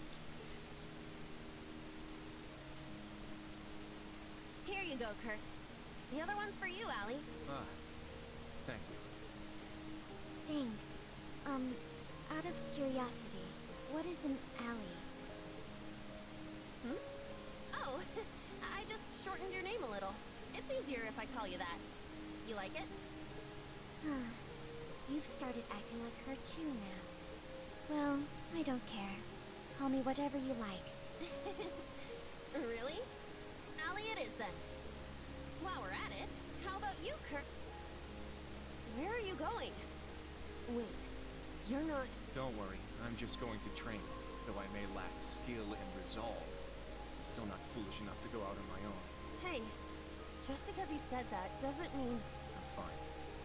Here you go, Kurt. The other one's for you, Allie. Ah, thank you. Thanks. Um, out of curiosity, what is an alley? Hmm? Oh, I just shortened your name a little. It's easier if I call you that. You like it? You've started acting like her too now. Well, I don't care. Call me whatever you like. Really? Allie it is then. While we're at it, how about you, Kurt? Where are you going? Wait, you're not... Don't worry, I'm just going to train. Though I may lack skill and resolve, I'm still not foolish enough to go out on my own. Hey, just because he said that doesn't mean... I'm fine.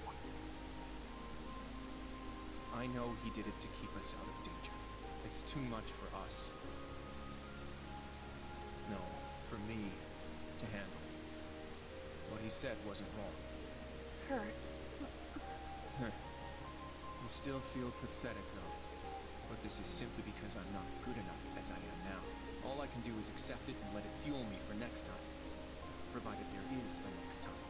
I know he did it to keep us out of danger. It's too much for us. No, for me to handle. What he said wasn't wrong. Kurt. I still feel pathetic though. But this is simply because I'm not good enough as I am now. All I can do is accept it and let it fuel me for next time. Provided there is a next time.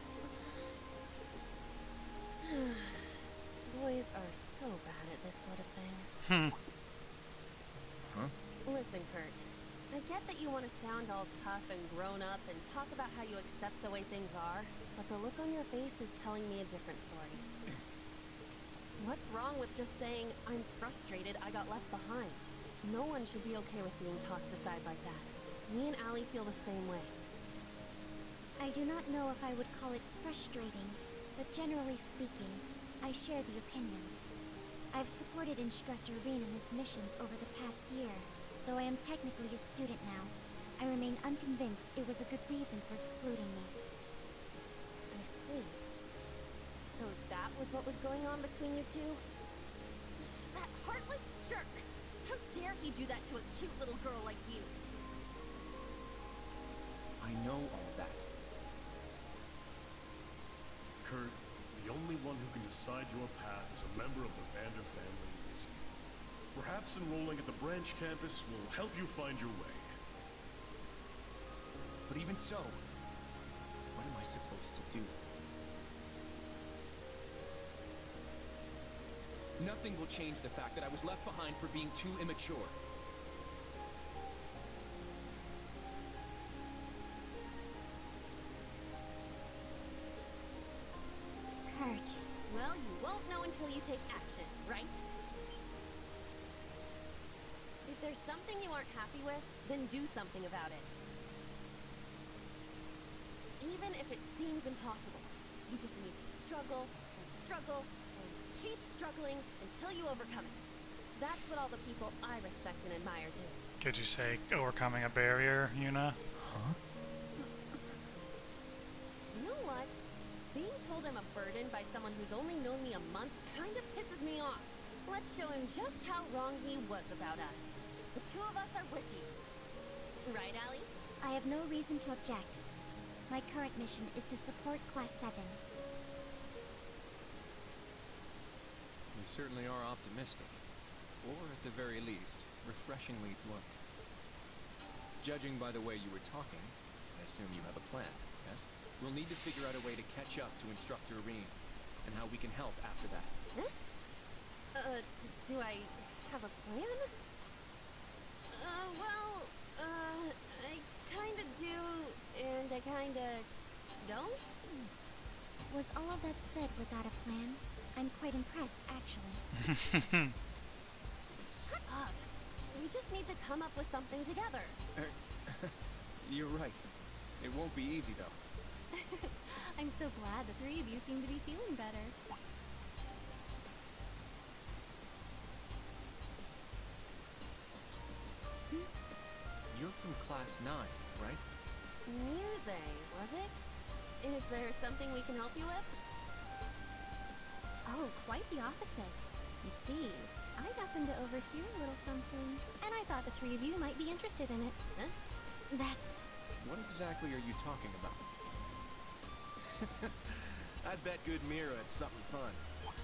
Boys are so bad at this sort of thing. Hmm. Huh? Listen, Kurt. I get that you want to sound all tough and grown up and talk about how you accept the way things are, but the look on your face is telling me a different story. What's wrong with just saying, I'm frustrated, I got left behind? No one should be okay with being tossed aside like that. Me and Allie feel the same way. I do not know if I would call it frustrating, but generally speaking, I share the opinion. I've supported Instructor Rean in his missions over the past year. Though I am technically a student now, I remain unconvinced it was a good reason for excluding me. I see. So that was what was going on between you two? That heartless jerk! How dare he do that to a cute little girl like you? I know all that. Kurt, the only one who can decide your path is a member of the Vander family is you. Perhaps enrolling at the branch campus will help you find your way. But even so, what am I supposed to do? Nothing will change the fact that I was left behind for being too immature. Kurt. Well, you won't know until you take action, right? If there's something you aren't happy with, then do something about it. Even if it seems impossible, you just need to struggle and struggle and keep struggling until you overcome it. That's what all the people I respect and admire do. Could you say overcoming a barrier, Yuna? Huh? You know what? Being told I'm a burden by someone who's only known me a month kind of pisses me off. Let's show him just how wrong he was about us. The two of us are with you. Right, Allie? I have no reason to object. My current mission is to support Class seven. You certainly are optimistic. Or, at the very least, refreshingly blunt. Judging by the way you were talking, I assume you have a plan, yes? We'll need to figure out a way to catch up to Instructor Rean, and how we can help after that. Huh? Uh, d do I have a plan? Uh, well, uh, I kinda do, and I kinda don't? Was all of that said without a plan? I'm quite impressed, actually. Shut up! We just need to come up with something together. Er, You're right. It won't be easy, though. I'm so glad the three of you seem to be feeling better. You're from Class nine, right? Muse, was it? Is there something we can help you with? Oh, quite the opposite. You see, I happened to overhear a little something, and I thought the three of you might be interested in it. Huh? That's... What exactly are you talking about? I'd bet good Mira had something fun.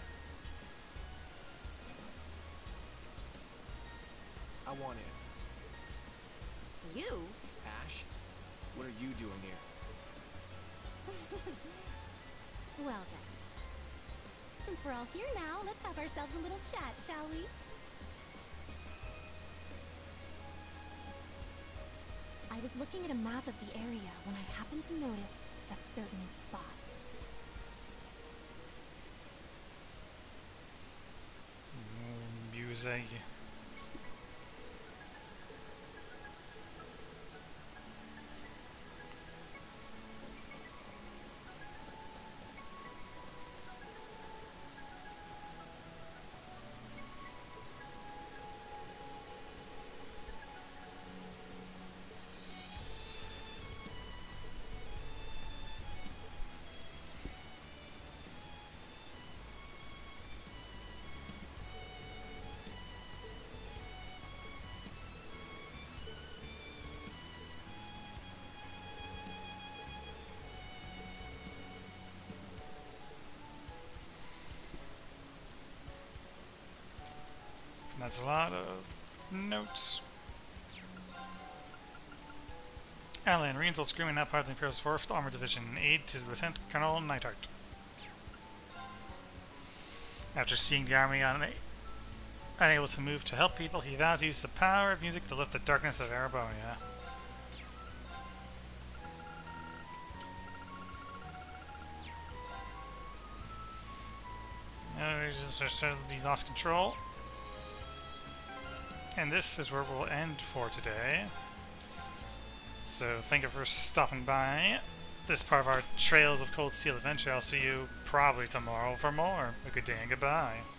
I want in. You? Ash? What are you doing here? Well then. Since we're all here now, let's have ourselves a little chat, shall we? I was looking at a map of the area when I happened to notice a certain spot. Music. That's a lot of notes. Alan, Rean's old screaming, now part of the Imperial's fourth Armored Division, aid to Lieutenant Colonel Neidhart. After seeing the army una unable to move to help people, he vowed to use the power of music to lift the darkness of Erebonia. Uh, he just, just he lost control. And this is where we'll end for today. So thank you for stopping by this part of our Trails of Cold Steel adventure. I'll see you probably tomorrow for more. A good day and goodbye.